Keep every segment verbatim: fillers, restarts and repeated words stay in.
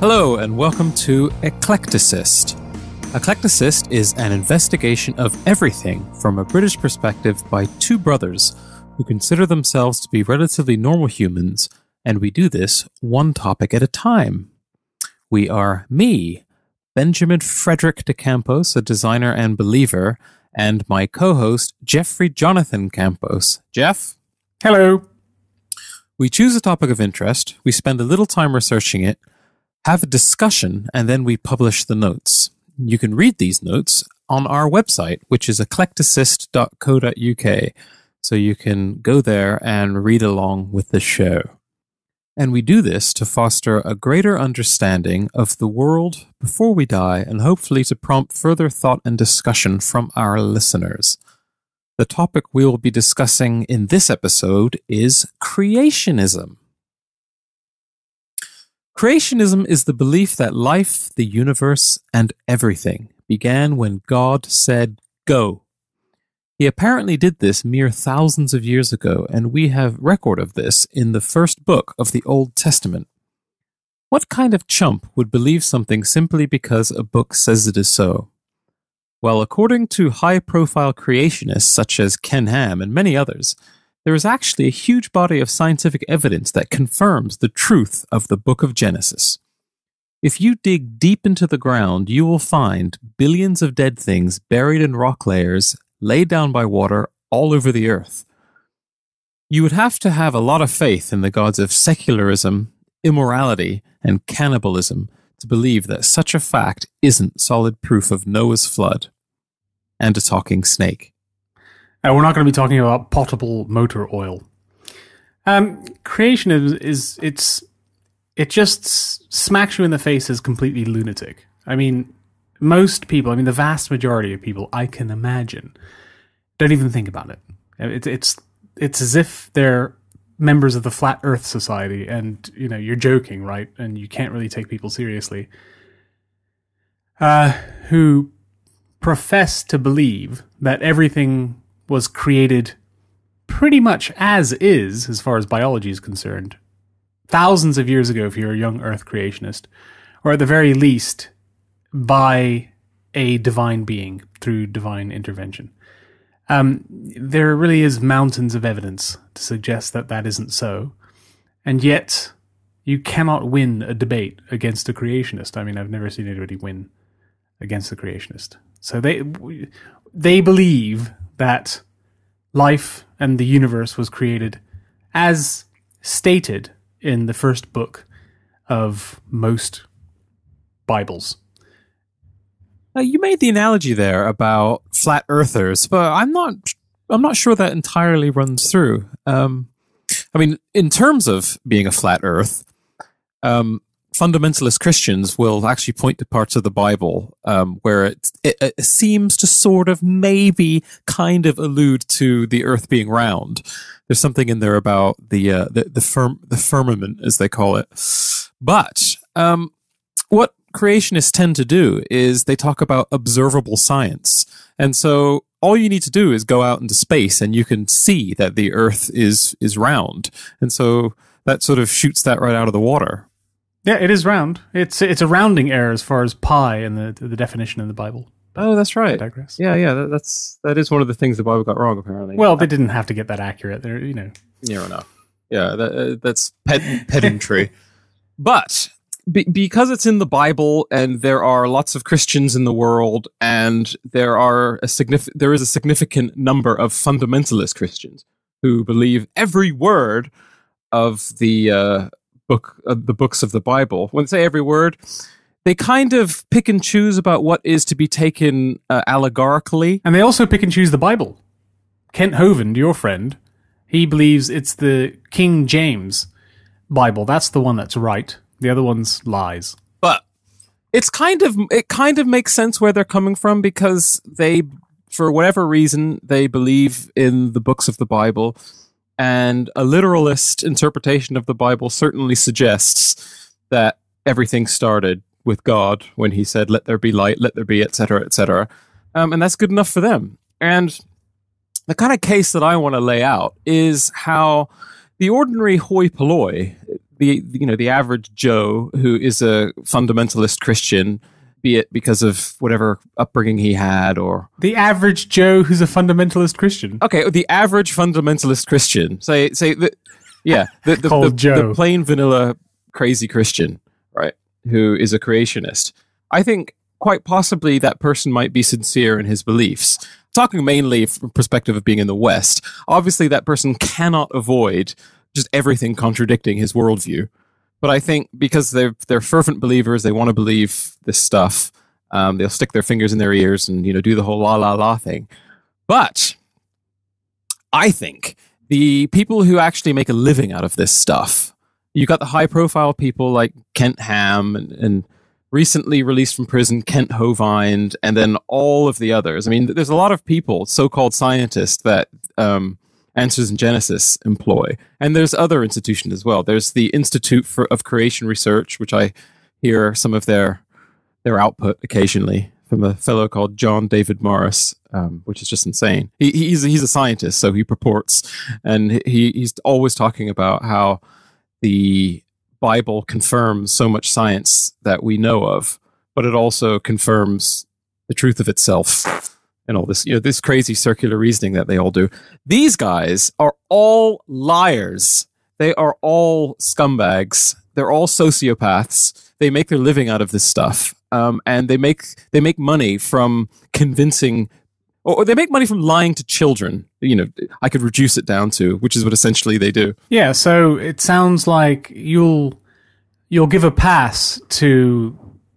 Hello and welcome to Eclecticist. Eclecticist is an investigation of everything from a British perspective by two brothers who consider themselves to be relatively normal humans, and we do this one topic at a time. We are me, Benjamin Frederick de Campos, a designer and believer, and my co-host, Jeffrey Jonathan Campos. Jeff? Hello. We choose a topic of interest, we spend a little time researching it, have a discussion, and then we publish the notes. You can read these notes on our website, which is eclecticist dot co dot uk, so you can go there and read along with the show. And we do this to foster a greater understanding of the world before we die, and hopefully to prompt further thought and discussion from our listeners. The topic we will be discussing in this episode is creationism. Creationism is the belief that life, the universe, and everything began when God said, "Go." He apparently did this mere thousands of years ago, and we have record of this in the first book of the Old Testament. What kind of chump would believe something simply because a book says it is so? Well, according to high-profile creationists such as Ken Ham and many others, there is actually a huge body of scientific evidence that confirms the truth of the book of Genesis. If you dig deep into the ground, you will find billions of dead things buried in rock layers, laid down by water all over the earth. You would have to have a lot of faith in the gods of secularism, immorality, and cannibalism to believe that such a fact isn't solid proof of Noah's flood and a talking snake. Uh, we're not going to be talking about potable motor oil. Um, creationism is, it's, it just s- smacks you in the face as completely lunatic. I mean, most people, I mean, the vast majority of people, I can imagine, don't even think about it. it it's, it's as if they're members of the Flat Earth Society and, you know, you're joking, right? And you can't really take people seriously. Uh, who profess to believe that everything was created pretty much as is, as far as biology is concerned, thousands of years ago if you're a young Earth creationist, or at the very least, by a divine being through divine intervention. Um, there really is mountains of evidence to suggest that that isn't so, and yet you cannot win a debate against a creationist. I mean, I've never seen anybody win against a creationist. So they they believe that life and the universe was created as stated in the first book of most Bibles. Uh, you made the analogy there about flat earthers, but I'm not I'm not sure that entirely runs through. Um, I mean, in terms of being a flat earth, um, fundamentalist Christians will actually point to parts of the Bible um, where it, it, it seems to sort of maybe kind of allude to the earth being round. There's something in there about the uh, the the, firm, the firmament, as they call it. But um, what creationists tend to do is they talk about observable science. And so all you need to do is go out into space and you can see that the earth is is round. And so that sort of shoots that right out of the water. Yeah, it is round. It's it's a rounding error as far as pi and the the definition in the Bible. Oh, that's right. I digress. Yeah, yeah, that, that's that is one of the things the Bible got wrong, apparently. Well, they didn't have to get that accurate. They're, you know. Yeah, enough. Yeah, that, uh, that's ped- pedantry. But be- because it's in the Bible, and there are lots of Christians in the world, and there are a significant there is a significant number of fundamentalist Christians who believe every word of the uh, book, uh, the books of the Bible. When they say every word, they kind of pick and choose about what is to be taken uh, allegorically. And they also pick and choose the Bible. Kent Hovind, your friend, he believes it's the King James Bible. That's the one that's right. The other one's lies. But it's kind of it kind of makes sense where they're coming from, because they, for whatever reason, they believe in the books of the Bible. And a literalist interpretation of the Bible certainly suggests that everything started with God when he said, "Let there be light, let there be," et cetera, et cetera. Um, and that's good enough for them. And the kind of case that I want to lay out is how the ordinary hoi polloi, the you know the average Joe who is a fundamentalist Christian, be it because of whatever upbringing he had, or the average Joe who's a fundamentalist Christian. Okay, the average fundamentalist Christian, say say the, yeah, the the, Called the, Joe. the plain vanilla crazy Christian, right, who is a creationist. I think quite possibly that person might be sincere in his beliefs. Talking mainly from the perspective of being in the West, obviously that person cannot avoid just everything contradicting his worldview. But I think because they're they're fervent believers, they want to believe this stuff. Um, they'll stick their fingers in their ears and you know do the whole la la la thing. But I think the people who actually make a living out of this stuff, you got the high profile people like Kent Ham and, and recently released from prison Kent Hovind, and then all of the others. I mean, there's a lot of people, so-called scientists, that um, Answers in Genesis employ. And there's other institutions as well. There's the Institute for, of Creation Research, which I hear some of their their output occasionally from a fellow called John David Morris, um, which is just insane. He, he's, he's a scientist, so he purports, and he, he's always talking about how the Bible confirms so much science that we know of, but it also confirms the truth of itself and all this, you know, this crazy circular reasoning that they all do. These guys are all liars. They are all scumbags. They're all sociopaths. They make their living out of this stuff. Um, and they make, they make money from convincing, or they make money from lying to children. You know, I could reduce it down to, which is what essentially they do. Yeah, so it sounds like you'll you'll give a pass to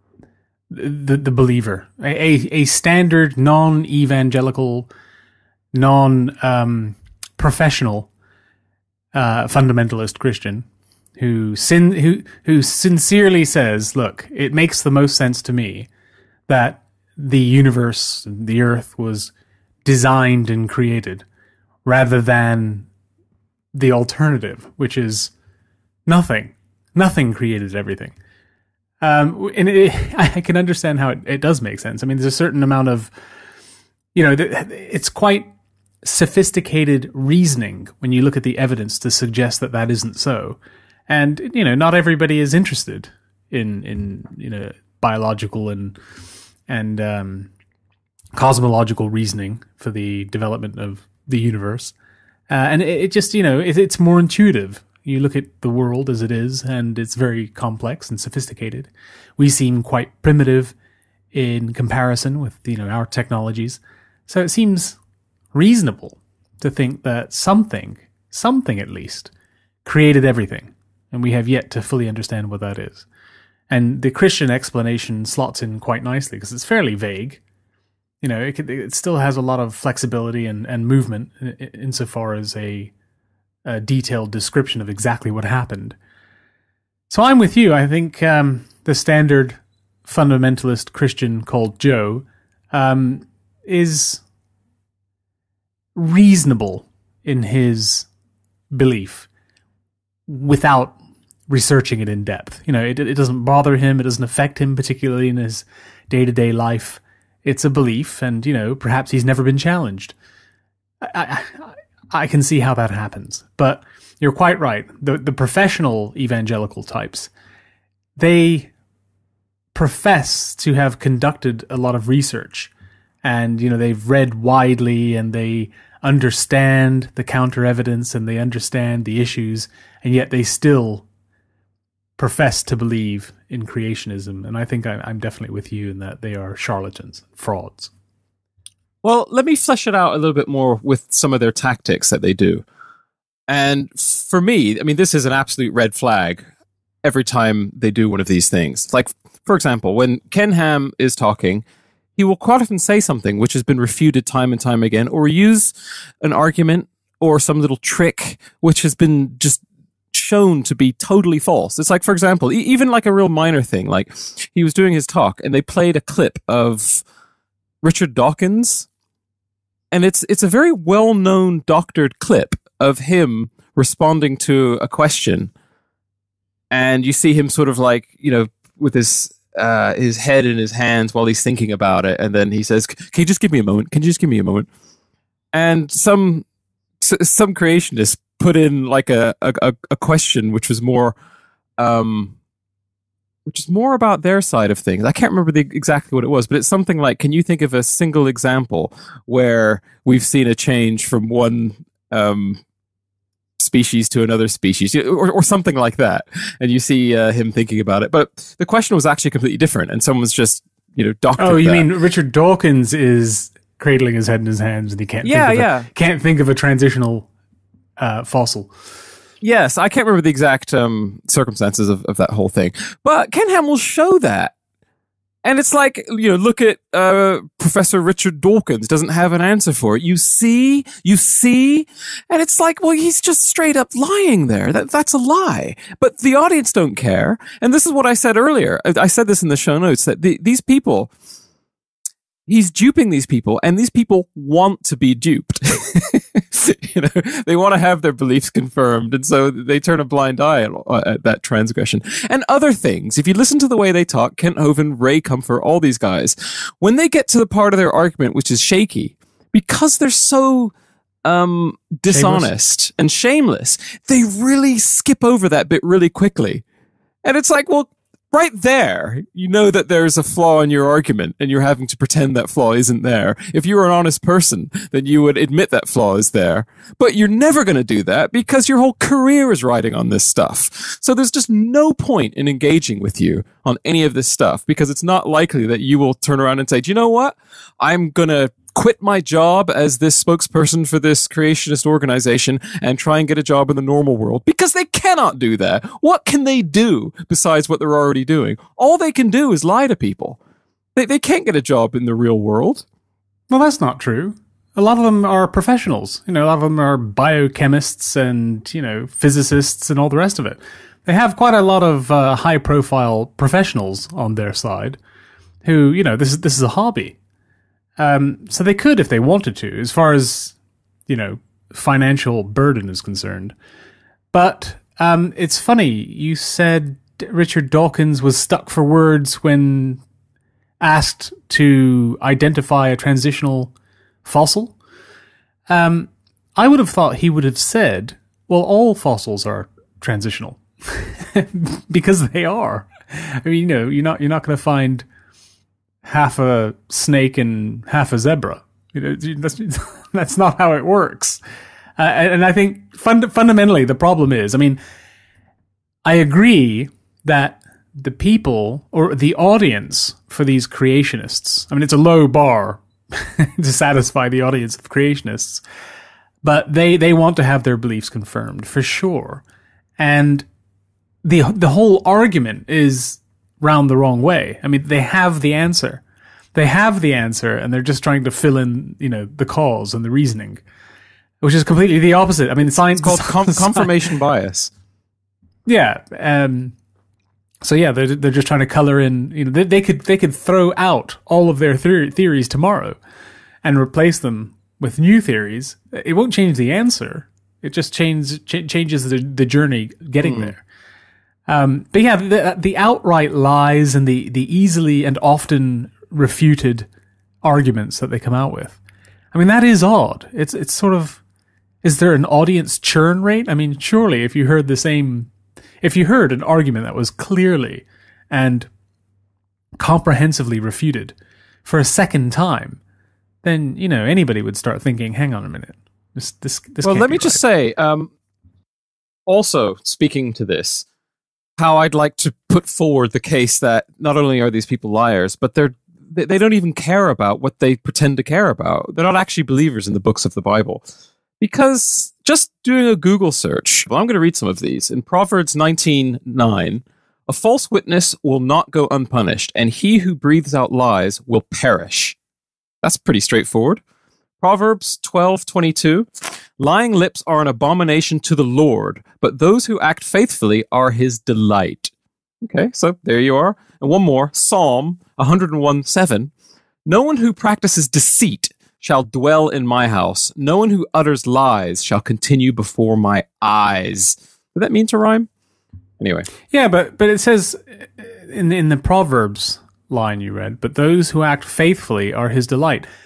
the the believer, a a standard non-evangelical, non um, professional uh, fundamentalist Christian who sin who who sincerely says, "Look, it makes the most sense to me that the universe, the earth, was designed and created, rather than the alternative, which is nothing. Nothing created everything." Um, and it, I can understand how it, it does make sense. I mean, there's a certain amount of, you know, it's quite sophisticated reasoning when you look at the evidence to suggest that that isn't so. And, you know, not everybody is interested in, in you know, biological and and um, cosmological reasoning for the development of the universe. Uh, and it, it just, you know, it, it's more intuitive. You look at the world as it is, and it's very complex and sophisticated. We seem quite primitive in comparison with, you know, our technologies. So it seems reasonable to think that something, something at least, created everything. And we have yet to fully understand what that is. And the Christian explanation slots in quite nicely because it's fairly vague. You know, it, it still has a lot of flexibility and, and movement insofar as a, a detailed description of exactly what happened. So I'm with you. I think um, the standard fundamentalist Christian called Joe um, is reasonable in his belief without researching it in depth. You know, it, it doesn't bother him. It doesn't affect him particularly in his day-to-day life. It's a belief, and, you know, perhaps he's never been challenged. I, I, I can see how that happens. But you're quite right. The, the professional evangelical types, they profess to have conducted a lot of research. And, you know, they've read widely, and they understand the counter-evidence, and they understand the issues, and yet they still profess to believe in creationism. And I think I, I'm definitely with you in that they are charlatans, frauds. Well, let me flesh it out a little bit more with some of their tactics that they do. And for me, I mean, this is an absolute red flag every time they do one of these things. Like, for example, when Ken Ham is talking, he will quite often say something which has been refuted time and time again, or use an argument or some little trick which has been just shown to be totally false. It's like, for example, e- even like a real minor thing, like he was doing his talk and they played a clip of Richard Dawkins, and it's it's a very well-known doctored clip of him responding to a question, and you see him sort of like, you know, with his uh, his head in his hands while he's thinking about it, and then he says, "Can you just give me a moment? Can you just give me a moment?" And some some creationists put in like a, a, a question which was more um, which is more about their side of things. I can't remember the, exactly what it was, but it's something like, can you think of a single example where we've seen a change from one um, species to another species, or, or something like that? And you see uh, him thinking about it. But the question was actually completely different, and someone's just, you know, doctored Oh, you that. mean Richard Dawkins is cradling his head in his hands and he can't Yeah, think of yeah. a, can't think of a transitional uh, fossil. Yes, I can't remember the exact um, circumstances of, of that whole thing. But Ken Ham will show that. And it's like, you know, look at uh, Professor Richard Dawkins doesn't have an answer for it. You see? You see? And it's like, well, he's just straight up lying there. That, that's a lie. But the audience don't care. And this is what I said earlier. I, I said this in the show notes, that the, these people... He's duping these people, and these people want to be duped. You know, they want to have their beliefs confirmed, and so they turn a blind eye at, at that transgression. And other things, if you listen to the way they talk, Kent Hovind, Ray Comfort, all these guys, when they get to the part of their argument which is shaky, because they're so um, dishonest shameless. and shameless, they really skip over that bit really quickly. And it's like, well, right there, you know that there's a flaw in your argument, and you're having to pretend that flaw isn't there. If you were an honest person, then you would admit that flaw is there. But you're never going to do that because your whole career is riding on this stuff. So there's just no point in engaging with you on any of this stuff, because it's not likely that you will turn around and say, do you know what? I'm going to quit my job as this spokesperson for this creationist organization and try and get a job in the normal world, because they cannot do that. What can they do besides what they're already doing? All they can do is lie to people. They they can't get a job in the real world. Well, that's not true. A lot of them are professionals. You know, a lot of them are biochemists and, you know, physicists and all the rest of it. They have quite a lot of uh, high-profile professionals on their side who, you know, this is this is a hobby. Um, so they could if they wanted to, as far as, you know, financial burden is concerned. But um, it's funny, you said Richard Dawkins was stuck for words when asked to identify a transitional fossil. Um, I would have thought he would have said, well, all fossils are transitional. Because they are. I mean, you know, you're not you're not going to find half a snake and half a zebra. You know, that's, that's not how it works. Uh, and I think fund, fundamentally the problem is, I mean, I agree that the people or the audience for these creationists, I mean, it's a low bar to satisfy the audience of creationists, but they, they want to have their beliefs confirmed for sure. And the the whole argument is round the wrong way. I mean, they have the answer. They have the answer, and they're just trying to fill in, you know, the cause and the reasoning, which is completely the opposite. I mean, science it's called com- confirmation bias. Yeah. Um, so yeah, they're they're just trying to color in. You know, they, they could they could throw out all of their theory, theories tomorrow, and replace them with new theories. It won't change the answer. It just changes ch- changes the the journey getting mm. there. Um, but yeah, the, the outright lies and the, the easily and often refuted arguments that they come out with. I mean, that is odd. It's it's sort of, is there an audience churn rate? I mean, surely if you heard the same, if you heard an argument that was clearly and comprehensively refuted for a second time, then, you know, anybody would start thinking, hang on a minute. This, this, this well, can't let be me right. just say, um, also speaking to this, how I'd like to put forward the case that not only are these people liars, but they're they, they don't even care about what they pretend to care about. They're not actually believers in the books of the Bible. Because just doing a Google search, well, I'm going to read some of these. In Proverbs nineteen nine, a false witness will not go unpunished, and he who breathes out lies will perish. That's pretty straightforward. Proverbs twelve twenty-two, lying lips are an abomination to the Lord, but those who act faithfully are his delight. Okay, so there you are. And one more, Psalm one oh one seven, no one who practices deceit shall dwell in my house. No one who utters lies shall continue before my eyes. Did that mean to rhyme? Anyway. Yeah, but but it says in in the Proverbs line you read, but those who act faithfully are his delight.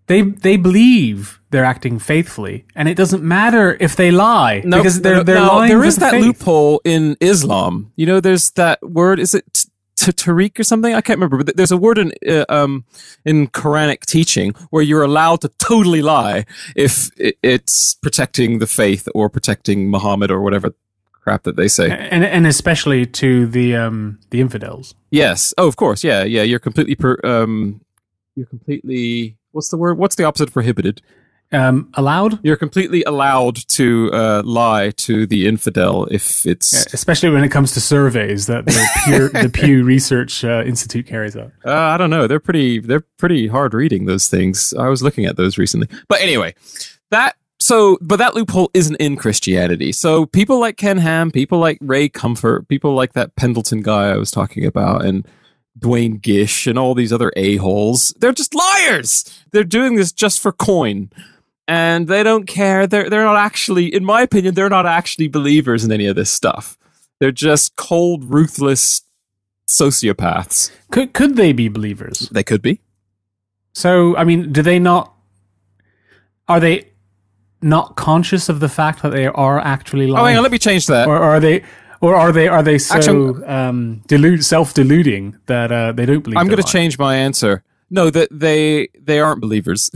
they they believe they're acting faithfully, and it doesn't matter if they lie no, because they're no, they're no, lying. There for is the that faith. loophole in Islam. You know, there's that word. Is it t- t- tariq or something? I can't remember. But there's a word in uh, um in Quranic teaching where you're allowed to totally lie if it's protecting the faith or protecting Muhammad or whatever crap that they say. And and especially to the um the infidels. Yes. Oh, of course. Yeah. Yeah. You're completely per, um you're completely what's the word? What's the opposite of prohibited? Um, allowed? You're completely allowed to uh, lie to the infidel if it's... Yeah, especially when it comes to surveys that the Pew, the Pew Research uh, Institute carries out. Uh, I don't know. They're pretty They're pretty hard reading, those things. I was looking at those recently. But anyway, that... So, but that loophole isn't in Christianity. So people like Ken Ham, people like Ray Comfort, people like that Pendleton guy I was talking about, and Dwayne Gish and all these other a-holes, they're just liars! They're doing this just for coin. And they don't care. They're they're not actually, in my opinion, they're not actually believers in any of this stuff. They're just cold, ruthless sociopaths. Could could they be believers? They could be. So, I mean, do they not? Are they not conscious of the fact that they are actually lying? Oh, hang on, let me change that. Or are they? Or are they? Are they so Actually, um, delude, self-deluding that uh, they don't believe? I'm going to lying? change my answer. No, that they they aren't believers.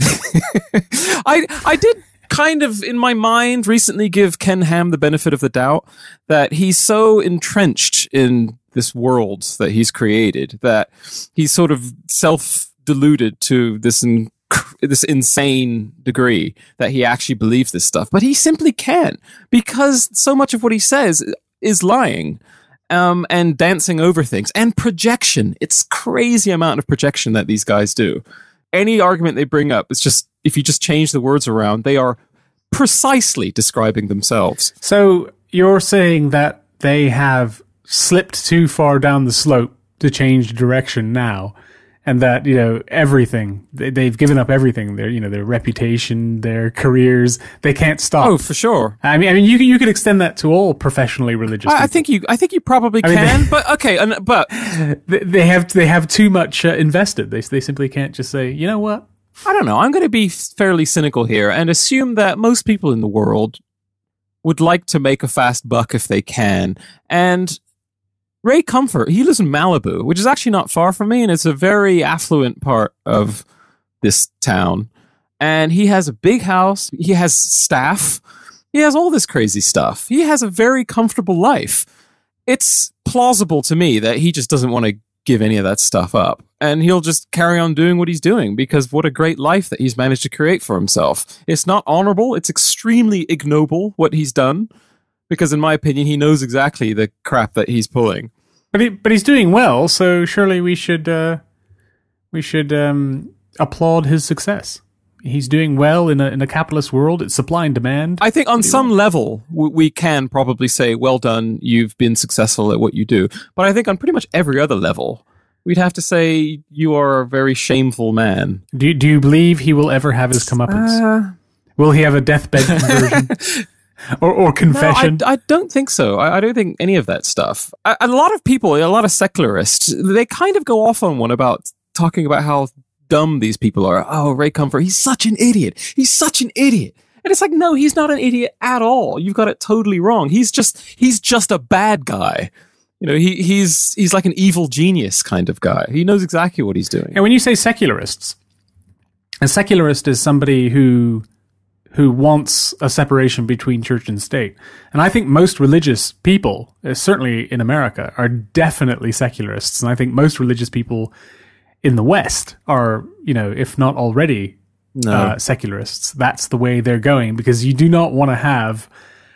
I I did kind of in my mind recently give Ken Ham the benefit of the doubt that he's so entrenched in this world that he's created that he's sort of self-deluded to this in, this insane degree that he actually believes this stuff, but he simply can't because so much of what he says is lying. Um, and dancing over things and projection. It's crazy amount of projection that these guys do. Any argument they bring up, it's just, if you just change the words around, they are precisely describing themselves. So you're saying that they have slipped too far down the slope to change direction now, and that, you know, everything, they, they've given up everything, their, you know, their reputation, their careers, they can't stop. Oh, for sure. I mean, I mean, you you could extend that to all professionally religious people. I, I think you, I think you probably I mean, can, they- but okay, and, but They, they have they have too much uh, invested. They they simply can't just say, you know what? I don't know. I'm going to be fairly cynical here and assume that most people in the world would like to make a fast buck if they can, and Ray Comfort, he lives in Malibu, which is actually not far from me, and it's a very affluent part of this town. And he has a big house, he has staff, he has all this crazy stuff. He has a very comfortable life. It's plausible to me that he just doesn't want to give any of that stuff up. And he'll just carry on doing what he's doing because what a great life that he's managed to create for himself. It's not honorable, it's extremely ignoble what he's done. Because in my opinion, he knows exactly the crap that he's pulling. But he, but he's doing well, so surely we should uh, we should um, applaud his success. He's doing well in a in a capitalist world. It's supply and demand. I think on some level w- we can probably say, "Well done, you've been successful at what you do." But I think on pretty much every other level, we'd have to say you are a very shameful man. Do do you believe he will ever have his comeuppance? Uh, Will he have a deathbed conversion? Or, or confession? No, I, I don't think so. I, I don't think any of that stuff. A, a lot of people, a lot of secularists, they kind of go off on one about talking about how dumb these people are. Oh, Ray Comfort, he's such an idiot. He's such an idiot. And it's like, no, he's not an idiot at all. You've got it totally wrong. He's just, he's just a bad guy. You know, he, he's, he's like an evil genius kind of guy. He knows exactly what he's doing. And when you say secularists, a secularist is somebody who who wants a separation between church and state. And I think most religious people, uh, certainly in America, are definitely secularists. And I think most religious people in the West are, you know, if not already No. uh, secularists. That's the way they're going, because you do not want to have,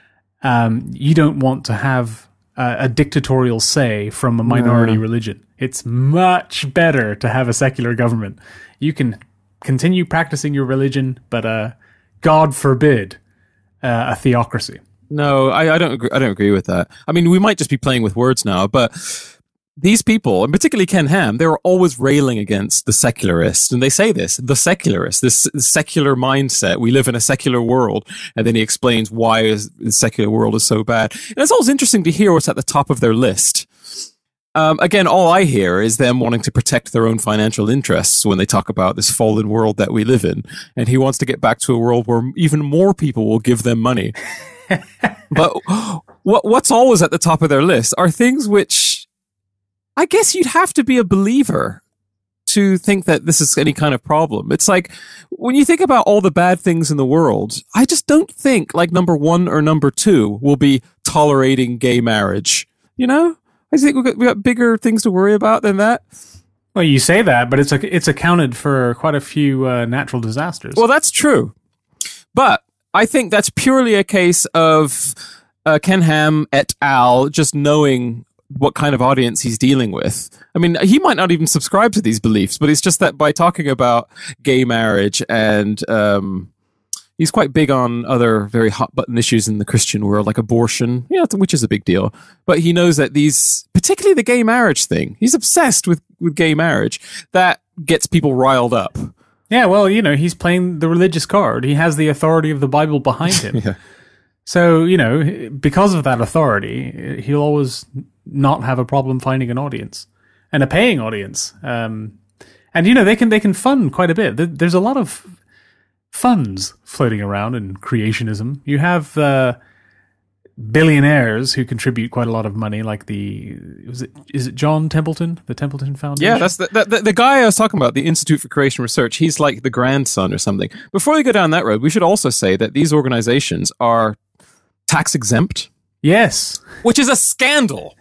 um, you don't want to have a, a dictatorial say from a minority No. religion. It's much better to have a secular government. You can continue practicing your religion, but uh, God forbid uh, a theocracy. No, I, I don't agree. I don't agree with that. I mean, we might just be playing with words now, but these people, and particularly Ken Ham, they were always railing against the secularists, and they say this: the secularists, this secular mindset. We live in a secular world, and then he explains why is, the secular world is so bad. And it's always interesting to hear what's at the top of their list. Um, again, all I hear is them wanting to protect their own financial interests when they talk about this fallen world that we live in. And he wants to get back to a world where even more people will give them money. But what what's always at the top of their list are things which I guess you'd have to be a believer to think that this is any kind of problem. It's like when you think about all the bad things in the world, I just don't think like number one or number two will be tolerating gay marriage. You know? I think we've got, we've got bigger things to worry about than that. Well, you say that, but it's a, it's accounted for quite a few uh, natural disasters. Well, that's true. But I think that's purely a case of uh, Ken Ham et al. Just knowing what kind of audience he's dealing with. I mean, he might not even subscribe to these beliefs, but it's just that by talking about gay marriage and... Um, he's quite big on other very hot button issues in the Christian world, like abortion, yeah, which is a big deal. But he knows that these, particularly the gay marriage thing, he's obsessed with, with gay marriage. That gets people riled up. Yeah, well, you know, he's playing the religious card. He has the authority of the Bible behind him. Yeah. So, you know, because of that authority, he'll always not have a problem finding an audience and a paying audience. Um, and, you know, they can they can fund quite a bit. There's a lot of funds floating around in creationism. You have uh, billionaires who contribute quite a lot of money, like the was it is it John Templeton, the Templeton Foundation? Yeah, that's the, the the guy I was talking about, the Institute for Creation Research. He's like the grandson or something. Before we go down that road, we should also say that these organizations are tax exempt. Yes, which is a scandal.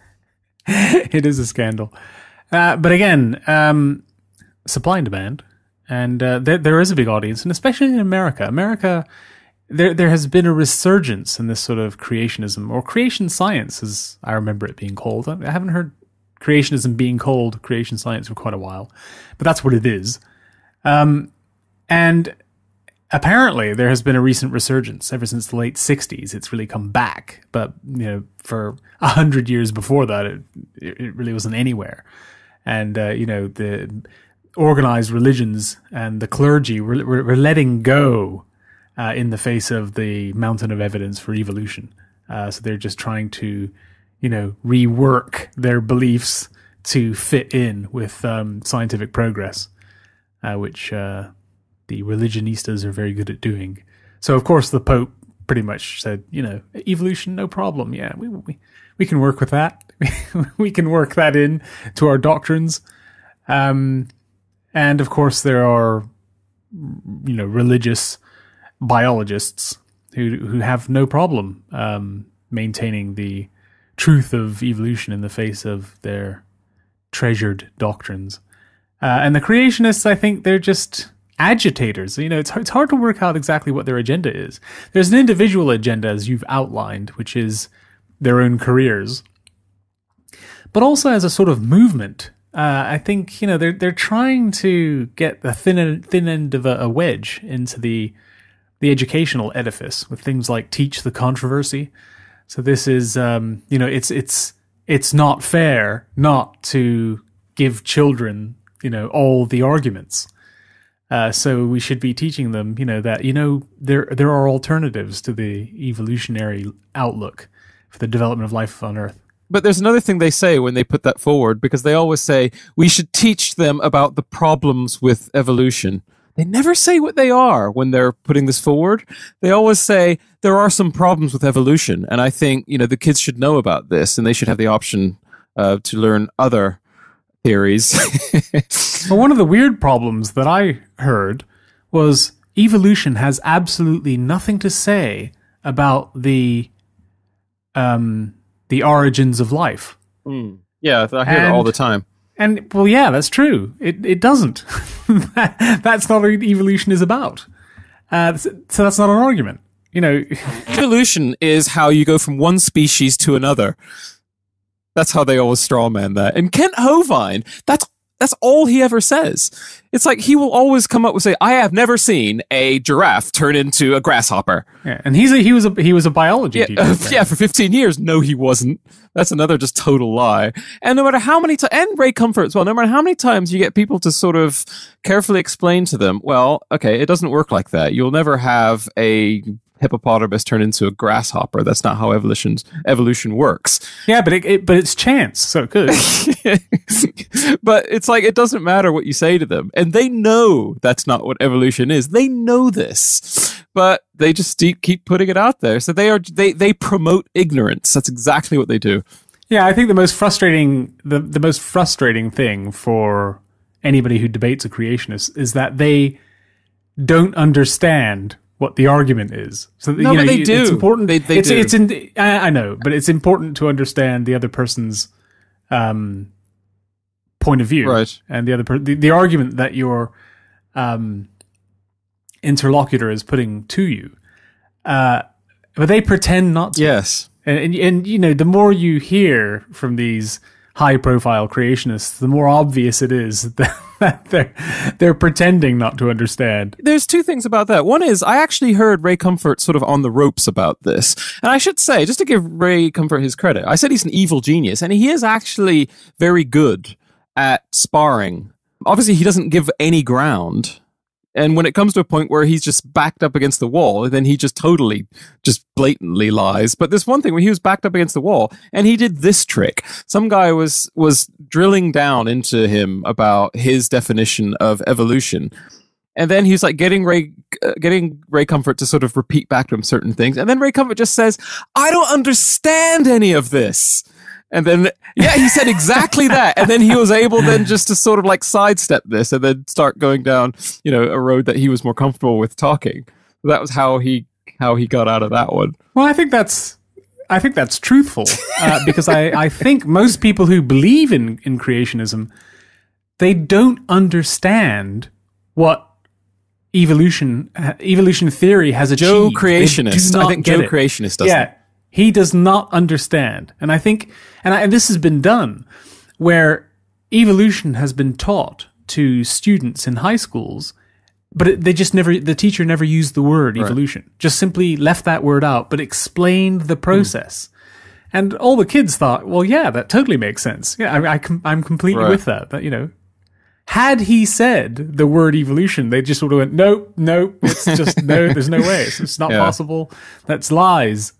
It is a scandal. Uh, but again, um, supply and demand. And uh, there, there is a big audience, and especially in America. America, there there has been a resurgence in this sort of creationism, or creation science, as I remember it being called. I haven't heard creationism being called creation science for quite a while, but that's what it is. Um, and apparently, there has been a recent resurgence ever since the late sixties. It's really come back, but you know, for a hundred years before that, it it really wasn't anywhere. And uh, you know the organized religions and the clergy were, were, were letting go uh, in the face of the mountain of evidence for evolution. Uh, so they're just trying to, you know, rework their beliefs to fit in with um, scientific progress, uh, which uh, the religionistas are very good at doing. So, of course, the Pope pretty much said, you know, evolution, no problem. Yeah, we we, we can work with that. We can work that in to our doctrines. Um, And, of course, there are, you know, religious biologists who who have no problem um, maintaining the truth of evolution in the face of their treasured doctrines. Uh, and the creationists, I think, they're just agitators. You know, it's, it's hard to work out exactly what their agenda is. There's an individual agenda, as you've outlined, which is their own careers. But also as a sort of movement. Uh, I think, you know, they're they're trying to get the thin end, thin end of a, a wedge into the the educational edifice with things like teach the controversy. So this is, um, you know, it's it's it's not fair not to give children, you know, all the arguments. Uh, so we should be teaching them, you know, that, you know, there there are alternatives to the evolutionary outlook for the development of life on Earth. But there's another thing they say when they put that forward, because they always say, we should teach them about the problems with evolution. They never say what they are when they're putting this forward. They always say, there are some problems with evolution. And I think, you know, the kids should know about this, and they should have the option uh, to learn other theories. Well, one of the weird problems that I heard was evolution has absolutely nothing to say about the... um. the origins of life. Mm. Yeah, I hear and, it all the time. And, well, yeah, that's true. It it doesn't. that, that's not what evolution is about. Uh, so that's not an argument. You know, evolution is how you go from one species to another. That's how they always strawman that. And Kent Hovind, that's That's all he ever says. It's like he will always come up with say, "I have never seen a giraffe turn into a grasshopper." Yeah, and he's a, he was a he was a biology yeah, teacher. Uh, yeah, for fifteen years. No, he wasn't. That's another just total lie. And no matter how many times, and Ray Comfort as well, no matter how many times you get people to sort of carefully explain to them, well, okay, it doesn't work like that. You'll never have a hippopotamus turned into a grasshopper. That's not how evolution's, evolution works. Yeah, but it, it but it's chance, so it could. But it's like, it doesn't matter what you say to them. And they know that's not what evolution is. They know this. But they just keep, keep putting it out there. So they are they, they promote ignorance. That's exactly what they do. Yeah, I think the most frustrating the, the most frustrating thing for anybody who debates a creationist is that they don't understand what the argument is. So no, you know, but they do. It's important. They, they it's, do. It's in, I know, but it's important to understand the other person's um, point of view, right? And the other per- the, the argument that your um, interlocutor is putting to you. Uh, but they pretend not to. Yes, and, and and you know, the more you hear from these high-profile creationists, the more obvious it is that they're they're pretending not to understand. There's two things about that. One is, I actually heard Ray Comfort sort of on the ropes about this. And I should say, just to give Ray Comfort his credit, I said he's an evil genius, and he is actually very good at sparring. Obviously, he doesn't give any ground. And when it comes to a point where he's just backed up against the wall, then he just totally, just blatantly lies. But there's one thing where he was backed up against the wall, and he did this trick. Some guy was was drilling down into him about his definition of evolution, and then he's like getting Ray, uh, getting Ray Comfort to sort of repeat back to him certain things, and then Ray Comfort just says, "I don't understand any of this." And then, yeah, he said exactly that. And then he was able then just to sort of like sidestep this and then start going down, you know, a road that he was more comfortable with talking. That was how he how he got out of that one. Well, I think that's I think that's truthful uh, because I, I think most people who believe in, in creationism, they don't understand what evolution uh, evolution theory has achieved. Joe Creationist. I think Joe it. Creationist doesn't. Yeah. He does not understand. And I think, and, I, and this has been done, where evolution has been taught to students in high schools, but it, they just never, the teacher never used the word right. evolution, just simply left that word out, but explained the process. Mm. And all the kids thought, well, yeah, that totally makes sense. Yeah, I, I, I'm completely right. with that. But, you know, had he said the word evolution, they just would have went, nope, nope, it's just, no, there's no way. It's, it's not yeah. possible. That's lies.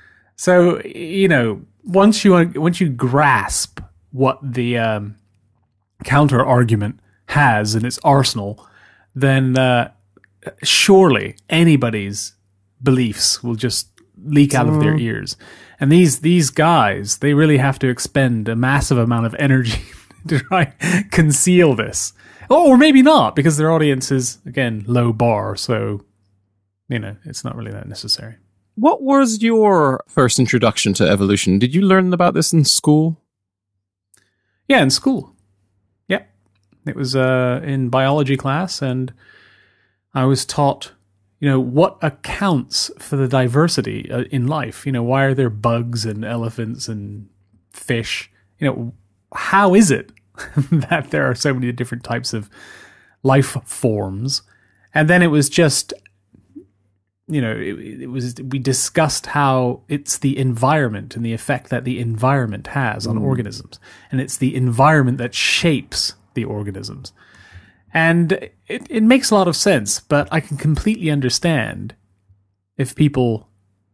So, you know, once you once you grasp what the um, counter argument has in its arsenal, then uh, surely anybody's beliefs will just leak out of their ears. And these these guys, they really have to expend a massive amount of energy to try and conceal this. Oh, or maybe not, because their audience is, again, low bar. So, you know, it's not really that necessary. What was your first introduction to evolution? Did you learn about this in school? Yeah, in school. Yeah. It was uh, in biology class, and I was taught, you know, what accounts for the diversity uh, in life. You know, why are there bugs and elephants and fish? You know, how is it that there are so many different types of life forms? And then it was just... You know, it, it was. We discussed how it's the environment and the effect that the environment has on mm. organisms, and it's the environment that shapes the organisms. And it, it makes a lot of sense, but I can completely understand if people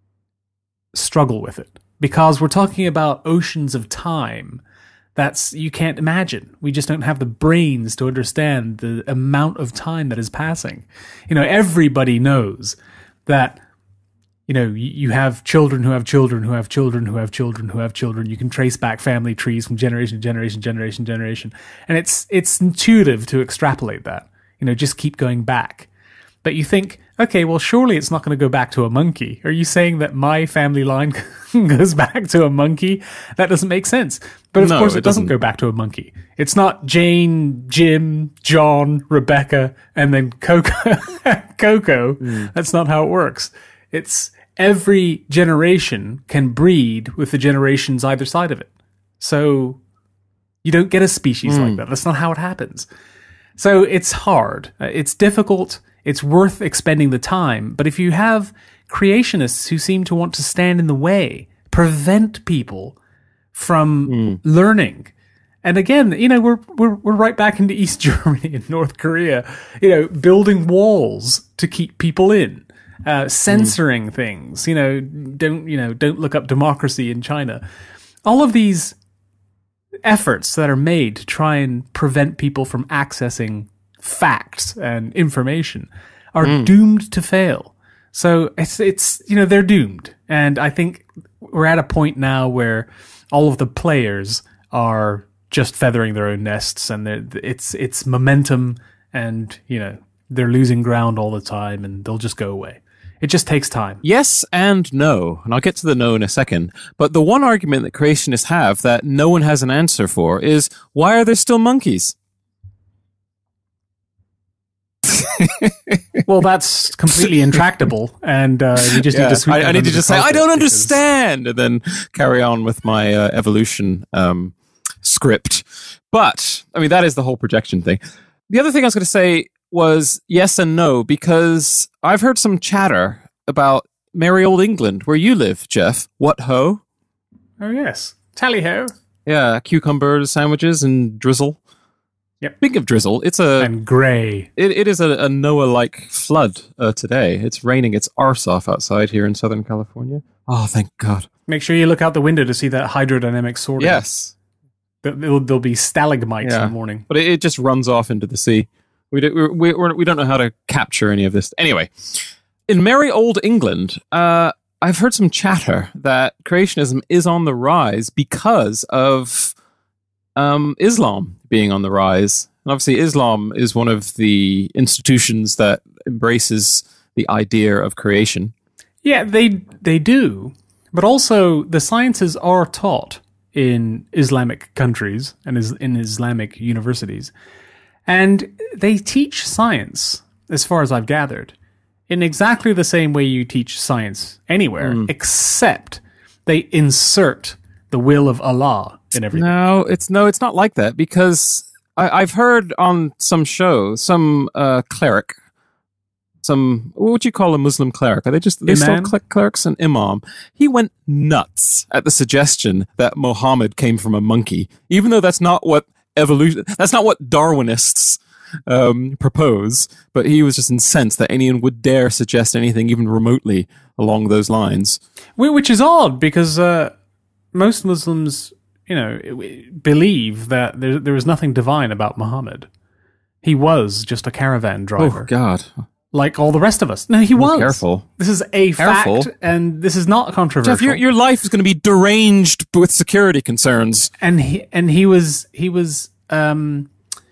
struggle with it, because we're talking about oceans of time. That's, you can't imagine. We just don't have the brains to understand the amount of time that is passing. You know, everybody knows that, you know, you have children who have children who have children who have children who have children. You can trace back family trees from generation to generation, generation, generation. And it's it's intuitive to extrapolate that. You know, just keep going back. But you think, okay, well, surely it's not going to go back to a monkey. Are you saying that my family line goes back to a monkey? That doesn't make sense. But of no, course, it, it doesn't. doesn't go back to a monkey. It's not Jane, Jim, John, Rebecca, and then Coco. Coco. Mm. That's not how it works. It's every generation can breed with the generations either side of it. So you don't get a species mm. like that. That's not how it happens. So it's hard. It's difficult. It's worth expending the time. But if you have creationists who seem to want to stand in the way, prevent people from mm. learning. And again, you know, we're we're we're right back into East Germany and North Korea, you know, building walls to keep people in. uh, censoring mm. things. You know, don't you know? Don't look up democracy in China. All of these efforts that are made to try and prevent people from accessing facts and information are mm. doomed to fail. So it's it's you know they're doomed, and I think we're at a point now where all of the players are just feathering their own nests, and it's it's momentum, and you know they're losing ground all the time, and they'll just go away. It just takes time. Yes and no, and I'll get to the no in a second. But the one argument that creationists have that no one has an answer for is, why are there still monkeys? Well, that's completely intractable, and uh, you just yeah, need to sweep I, I need to just say, I don't because... understand, and then carry on with my uh, evolution um, script. But, I mean, that is the whole projection thing. The other thing I was going to say was yes and no, because I've heard some chatter about merry old England, where you live, Jeff. What ho? Oh, yes. Tally ho. Yeah, cucumber sandwiches and drizzle. Yep. Speaking of drizzle, it's a... And grey. It, it is a, a Noah-like flood uh, today. It's raining its arse off outside here in Southern California. Oh, thank God. Make sure you look out the window to see that hydrodynamic sorting. Yes. There'll, there'll be stalagmites yeah. in the morning. But it, it just runs off into the sea. We, do, we, we, we don't know how to capture any of this. Anyway, in merry old England, uh, I've heard some chatter that creationism is on the rise because of um, Islam being on the rise. And obviously Islam is one of the institutions that embraces the idea of creation. Yeah, they they do. But also the sciences are taught in Islamic countries and is in Islamic universities. And they teach science, as far as I've gathered, in exactly the same way you teach science anywhere, mm. except they insert the will of Allah in everything. No, it's no, it's not like that, because I, I've heard on some show, some uh, cleric, some, what would you call a Muslim cleric? Are they just, they still cl- clerics? An imam. He went nuts at the suggestion that Muhammad came from a monkey, even though that's not what evolution, that's not what Darwinists um, propose, but he was just incensed that anyone would dare suggest anything even remotely along those lines. Which is odd, because uh, most Muslims, you know, believe that there, there was nothing divine about Muhammad. He was just a caravan driver. Oh, God. Like all the rest of us. No, he was. Oh, careful. This is a careful. fact, and this is not controversial. Jeff, your, your life is going to be deranged with security concerns. And he and he was he was um,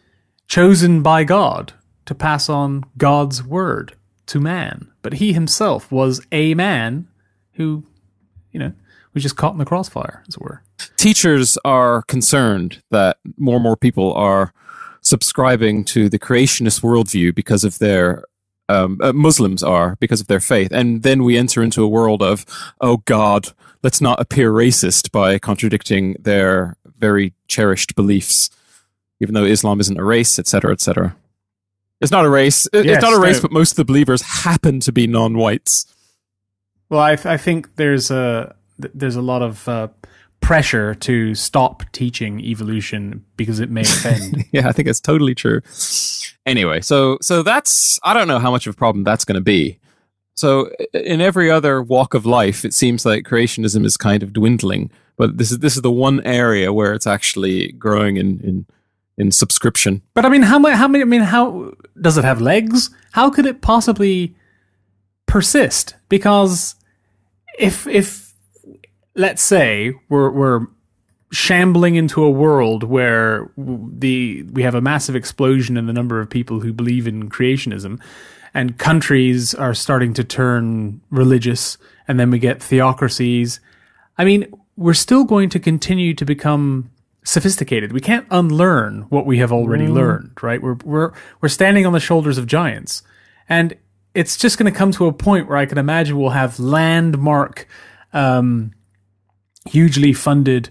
chosen by God to pass on God's word to man. But he himself was a man who, you know, was just caught in the crossfire, as it were. Teachers are concerned that more and more people are subscribing to the creationist worldview because of their Um, uh, Muslims are, because of their faith. And then we enter into a world of, oh God, let's not appear racist by contradicting their very cherished beliefs, even though Islam isn't a race, et cetera, et cetera. It's not a race. It, yes, it's not a race, no. But most of the believers happen to be non-whites. Well, I, th- I think there's a, there's a lot of uh, pressure to stop teaching evolution because it may offend. Yeah, I think it's totally true. Anyway, so so that's, I don't know how much of a problem that's going to be. So in every other walk of life, it seems like creationism is kind of dwindling, but this is this is the one area where it's actually growing in in, in subscription. But I mean, how many? How many? I mean, how does it have legs? How could it possibly persist? Because if if let's say we're we're shambling into a world where the we have a massive explosion in the number of people who believe in creationism, and countries are starting to turn religious, and then we get theocracies. I mean, we're still going to continue to become sophisticated. We can't unlearn what we have already mm. learned, right? We're we're we're standing on the shoulders of giants, and it's just going to come to a point where I can imagine we'll have landmark, um, hugely funded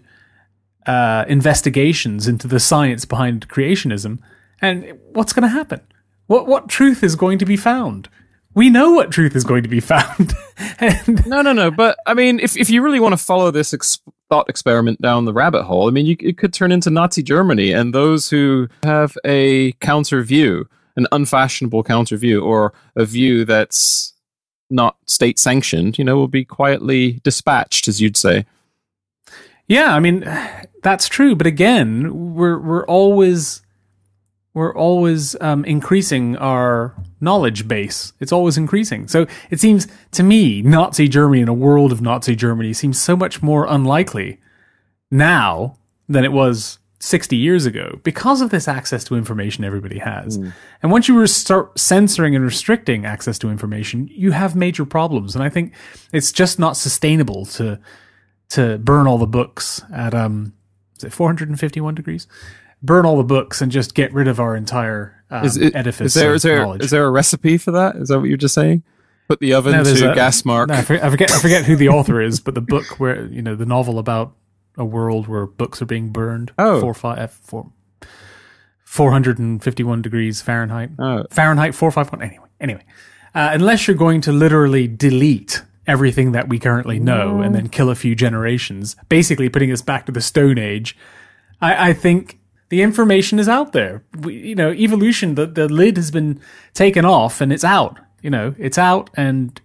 Uh, investigations into the science behind creationism, and what's going to happen? What what truth is going to be found? We know what truth is going to be found. and no, no, no. But I mean, if if you really want to follow this ex- thought experiment down the rabbit hole, I mean, you, it could turn into Nazi Germany and those who have a counter view, an unfashionable counter view, or a view that's not state sanctioned, you know, will be quietly dispatched, as you'd say. Yeah, I mean, that's true. But again, we're we're always we're always um, increasing our knowledge base. It's always increasing. So it seems to me, Nazi Germany in a world of Nazi Germany seems so much more unlikely now than it was sixty years ago because of this access to information everybody has. Mm. And once you start censoring and restricting access to information, you have major problems. And I think it's just not sustainable to to burn all the books at um is it four hundred fifty-one degrees? Burn all the books and just get rid of our entire um, is it, edifice is there, of is there, knowledge. Is there a recipe for that? Is that what you're just saying? Put the oven no, to a, gas mark. No, I forget, I forget I forget who the author is, but the book where, you know, the novel about a world where books are being burned. Oh. Four, five, four, four hundred fifty-one degrees Fahrenheit. Oh. Fahrenheit four fifty-one. Anyway, anyway. Uh, unless you're going to literally delete everything that we currently know and then kill a few generations, basically putting us back to the Stone Age, I, I think the information is out there. We, you know, evolution, the, the lid has been taken off and it's out. You know, it's out, and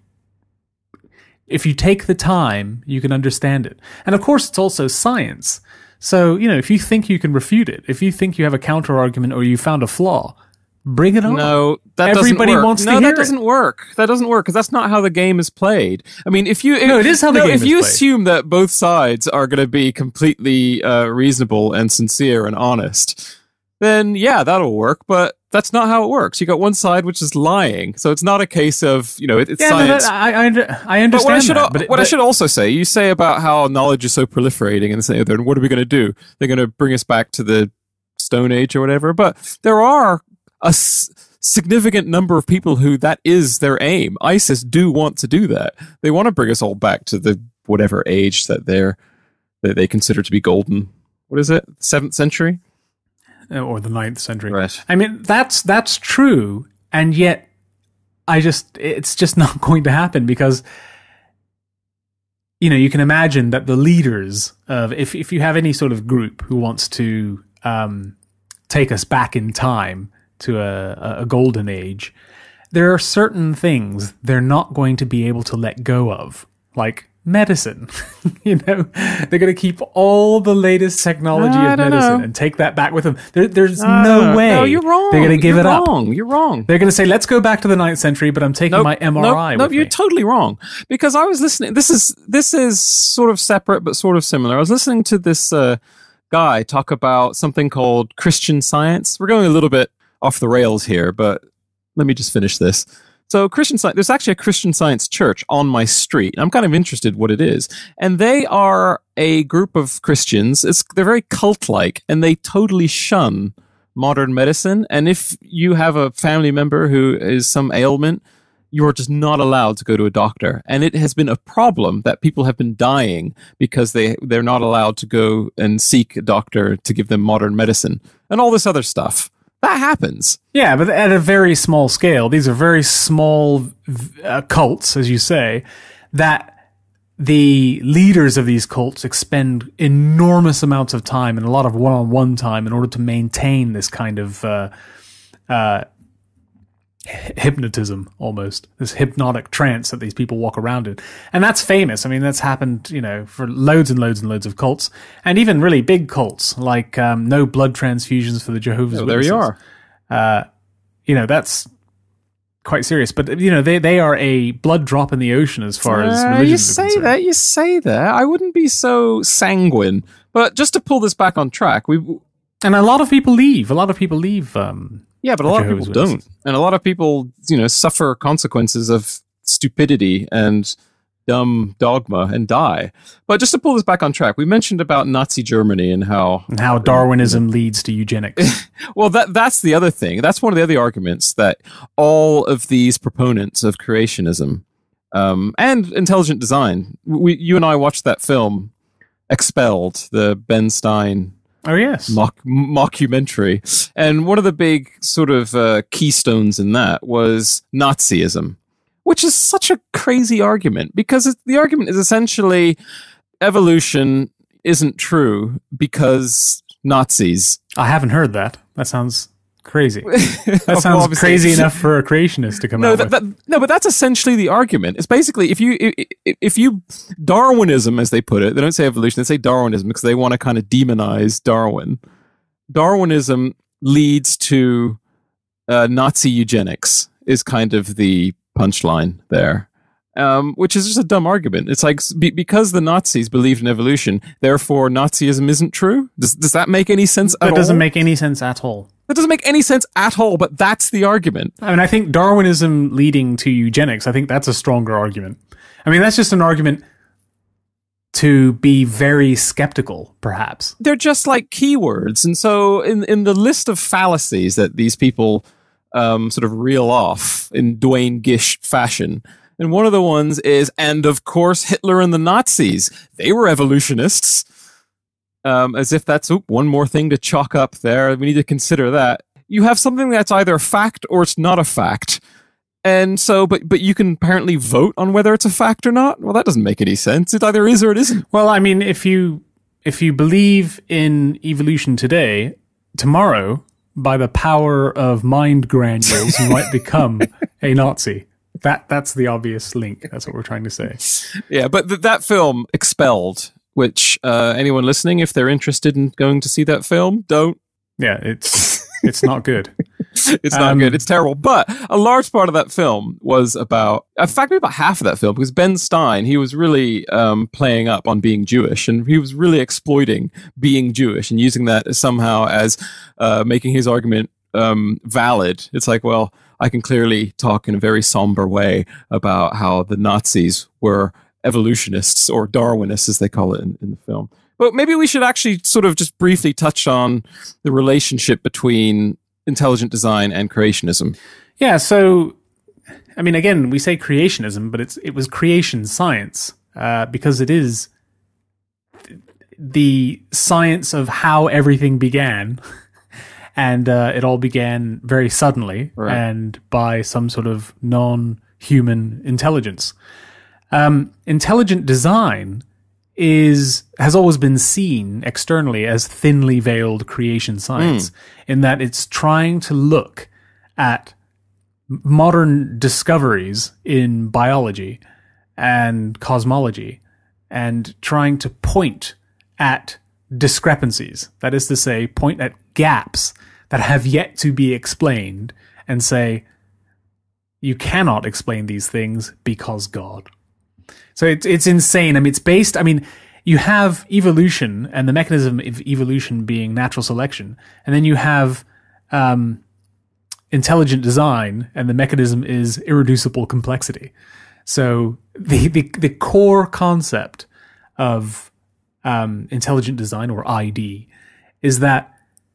if you take the time, you can understand it. And of course, it's also science. So, you know, if you think you can refute it, if you think you have a counter argument or you found a flaw, bring it on. No, that Everybody doesn't work. wants to no, hear that doesn't it. work. That doesn't work because that's not how the game is played. I mean, if you if, No, it is how the no, game if is you played. assume that both sides are going to be completely uh, reasonable and sincere and honest, then yeah, that'll work. But that's not how it works. You got one side which is lying, so it's not a case of, you know, it, it's Yeah, science. no, that, I, I, under- I understand But what I should, that. al- But it, what but, I should also say, you say about how knowledge is so proliferating and say, then what are we going to do? They're going to bring us back to the Stone Age or whatever. But there are a s- significant number of people who that is their aim. ISIS do want to do that. They want to bring us all back to the whatever age that they're that they consider to be golden. What is it? Seventh century? or the ninth century. Right. I mean, that's that's true, and yet I just it's just not going to happen because, you know, you can imagine that the leaders of if if you have any sort of group who wants to um, take us back in time to a, a golden age, there are certain things they're not going to be able to let go of, like medicine. You know, they're going to keep all the latest technology I of don't medicine know. and take that back with them. There, there's Uh, no way. No, you're wrong. They're going to give you're it up. wrong. You're wrong. They're going to say, "Let's go back to the ninth century," but I'm taking Nope, my M R I Nope, nope with you're me. totally wrong. Because I was listening. This is this is sort of separate, but sort of similar. I was listening to this uh, guy talk about something called Christian Science. We're going a little bit off the rails here, but let me just finish this. So Christian Science, there's actually a Christian Science church on my street. I'm kind of interested what it is. And they are a group of Christians. It's, they're very cult-like, and they totally shun modern medicine. And if you have a family member who is some ailment, you're just not allowed to go to a doctor. And it has been a problem that people have been dying because they, they're not allowed to go and seek a doctor to give them modern medicine and all this other stuff. That happens. Yeah, but at a very small scale. These are very small uh, cults, as you say, that the leaders of these cults expend enormous amounts of time and a lot of one-on-one time in order to maintain this kind of uh, uh, hypnotism, almost, this hypnotic trance that these people walk around in. And that's famous. I mean, that's happened, you know, for loads and loads and loads of cults, and even really big cults, like um, no blood transfusions for the Jehovah's Oh, there Witnesses. you are. Uh, you know, that's quite serious. But, you know, they, they are a blood drop in the ocean as far as Uh, religions you are say concerned. that, you say that. I wouldn't be so sanguine. But just to pull this back on track, we And a lot of people leave. A lot of people leave. Um, yeah, but a the lot of Jehovah's people don't, Witnesses. and a lot of people, you know, suffer consequences of stupidity and dumb dogma and die. But just to pull this back on track, we mentioned about Nazi Germany and how and how Darwinism leads to eugenics. well, that that's the other thing. That's one of the other arguments that all of these proponents of creationism um, and intelligent design. We, you and I watched that film, Expelled, the Ben Stein Oh, yes. mock, mockumentary, and one of the big sort of uh, keystones in that was Nazism, which is such a crazy argument because it, the argument is essentially evolution isn't true because Nazis. I haven't heard that. That sounds Crazy. That sounds Obviously. crazy enough for a creationist to come No, out that, with. that, no, but that's essentially the argument. It's basically if you if, if you Darwinism, as they put it, they don't say evolution, they say Darwinism because they want to kind of demonize Darwin. Darwinism leads to uh, Nazi eugenics is kind of the punchline there. Um, which is just a dumb argument. It's like be, because the Nazis believed in evolution, therefore Nazism isn't true. Does does that make any sense at all? That doesn't make any sense at all. That doesn't make any sense at all, but that's the argument. I mean, I think Darwinism leading to eugenics, I think that's a stronger argument. I mean, that's just an argument to be very skeptical, perhaps. They're just like keywords. And so in, in the list of fallacies that these people um, sort of reel off in Dwayne Gish fashion, and one of the ones is, and of course, Hitler and the Nazis, they were evolutionists. Um, as if that's oop, one more thing to chalk up there. We need to consider that. You have something that's either a fact or it's not a fact. And so, but but you can apparently vote on whether it's a fact or not. Well, that doesn't make any sense. It either is or it isn't. Well, I mean, if you if you believe in evolution today, tomorrow, by the power of mind granules, you might become a Nazi. That that's the obvious link. That's what we're trying to say. Yeah, but th- that film, Expelled, which uh, anyone listening, if they're interested in going to see that film, don't. Yeah, it's it's not good. It's not Um, good. It's terrible. But a large part of that film was about, in fact, maybe about half of that film, because Ben Stein, he was really um, playing up on being Jewish, and he was really exploiting being Jewish and using that somehow as uh, making his argument um, valid. It's like, well, I can clearly talk in a very somber way about how the Nazis were evolutionists, or Darwinists, as they call it in, in the film. But maybe we should actually sort of just briefly touch on the relationship between intelligent design and creationism. Yeah, so, I mean, again, we say creationism, but it's it was creation science, uh, because it is the science of how everything began, and uh, it all began very suddenly, Right. and by some sort of non-human intelligence. Um, intelligent design is has always been seen externally as thinly veiled creation science, mm. in that it's trying to look at modern discoveries in biology and cosmology and trying to point at discrepancies. That is to say, point at gaps that have yet to be explained and say, you cannot explain these things because God. So it's it's insane. I mean, it's based, I mean, you have evolution and the mechanism of evolution being natural selection. And then you have um, intelligent design, and the mechanism is irreducible complexity. So the, the, the core concept of um, intelligent design, or I D, is that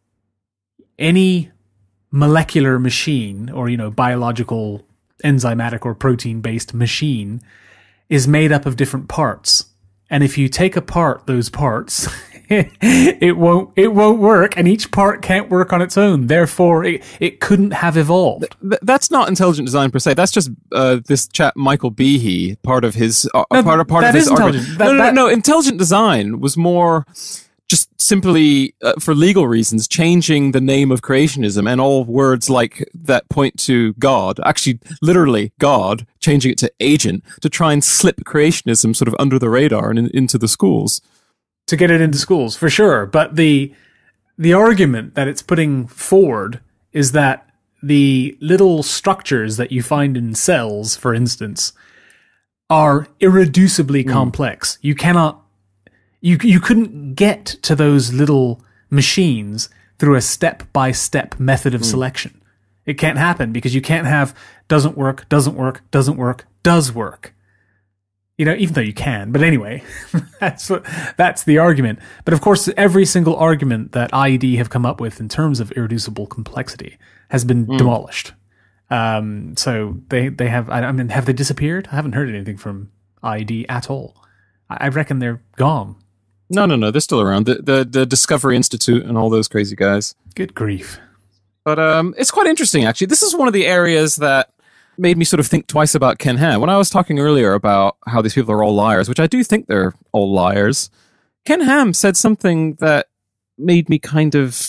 any molecular machine, or, you know, biological, enzymatic, or protein-based machine is made up of different parts. And if you take apart those parts, it won't it won't work, and each part can't work on its own. Therefore, it, it couldn't have evolved. Th- that's not intelligent design per se. That's just uh, this chap Michael Behe, part of his uh, No, part of part that of his is argument. intelligent. That- no, no, that- no, no. Intelligent design was more just simply uh, for legal reasons, changing the name of creationism and all words like that point to God, actually literally God, changing it to agent to try and slip creationism sort of under the radar and in, into the schools. To get it into schools, for sure. But the the argument that it's putting forward is that the little structures that you find in cells, for instance, are irreducibly mm. complex. You cannot You you couldn't get to those little machines through a step-by-step method of mm. selection. It can't happen because you can't have doesn't work, doesn't work, doesn't work, does work. You know, even though you can. But anyway, that's what, that's the argument. But of course, every single argument that I E D have come up with in terms of irreducible complexity has been mm. demolished. Um, so they, they have, I mean, have they disappeared? I haven't heard anything from I E D at all. I reckon they're gone. No, no, no. They're still around. The, the the Discovery Institute and all those crazy guys. Good grief. But um, it's quite interesting, actually. This is one of the areas that made me sort of think twice about Ken Ham. When I was talking earlier about how these people are all liars, which I do think they're all liars, Ken Ham said something that made me kind of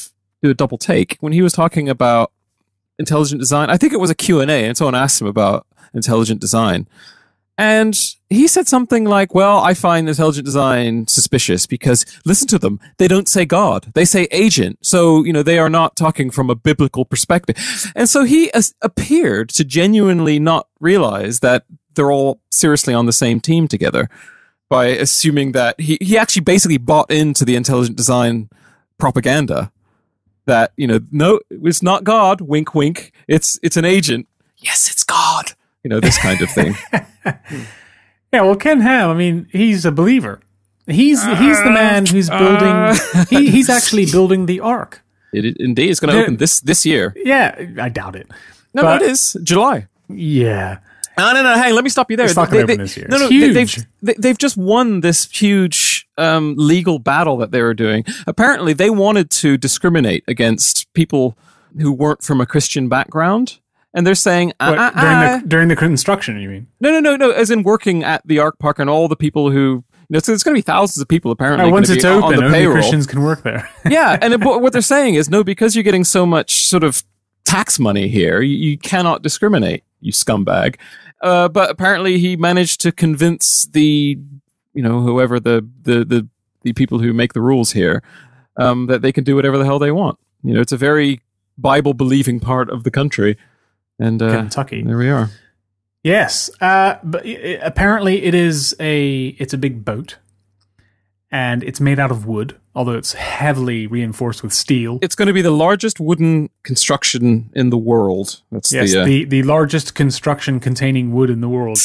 do a double take. When he was talking about intelligent design, I think it was a Q and A, and someone asked him about intelligent design. And he said something like, well, I find intelligent design suspicious because, listen to them, they don't say God. They say agent. So, you know, they are not talking from a biblical perspective. And so he as- appeared to genuinely not realize that they're all seriously on the same team together by assuming that he, he actually basically bought into the intelligent design propaganda that, you know, no, it's not God, wink, wink. It's, it's an agent. Yes, it's God. You know, this kind of thing. Yeah, well, Ken Ham, I mean, he's a believer. He's uh, he's the man who's building. Uh, he, he's actually building the Ark. It, it indeed, it's going to open this this year. Yeah, I doubt it. No, but, no, it is July. Yeah. No, no, no. Hey, let me stop you there. It's not going to open this year. No, no, it's huge. They, they've they, they've just won this huge um, legal battle that they were doing. Apparently, they wanted to discriminate against people who weren't from a Christian background. And they're saying uh, what, uh, during uh, the during the construction, you mean? No, no, no, no. As in working at the Ark Park and all the people who, you know, so there's going to be thousands of people apparently. Oh, once it's open, on the only payroll. Christians can work there. Yeah, and it, what they're saying is no, because you're getting so much sort of tax money here, you, you cannot discriminate, you scumbag. Uh, but apparently, he managed to convince the, you know, whoever the the the, the people who make the rules here, um, that they can do whatever the hell they want. You know, it's a very Bible believing part of the country. And uh, Kentucky. There we are. Yes, uh, but it, apparently it is a it's a big boat, and it's made out of wood, although it's heavily reinforced with steel. It's going to be the largest wooden construction in the world. That's yes, the, uh... the the largest construction containing wood in the world.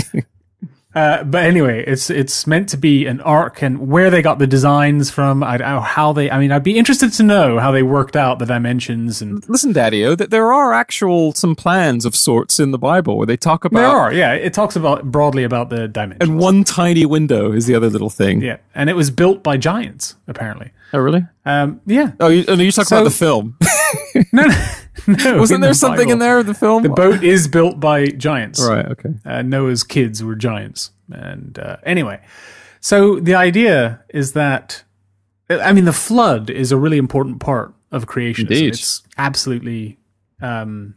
Uh, but anyway, it's it's meant to be an ark, and where they got the designs from, I don't know how they. I mean, I'd be interested to know how they worked out the dimensions. And listen, Daddy-O, that there are actual some plans of sorts in the Bible where they talk about. There are, yeah. It talks about broadly about the dimensions. And one tiny window is the other little thing. Yeah, and it was built by giants, apparently. Oh, really? Um, yeah. Oh, you, oh, no, you're talking So- about the film. No, no. No, Wasn't in there the something Bible. in there of the film? The boat is built by giants. Right. Okay. Uh, Noah's kids were giants. And uh, anyway, so the idea is that, I mean, the flood is a really important part of creationism. Indeed. It's absolutely um,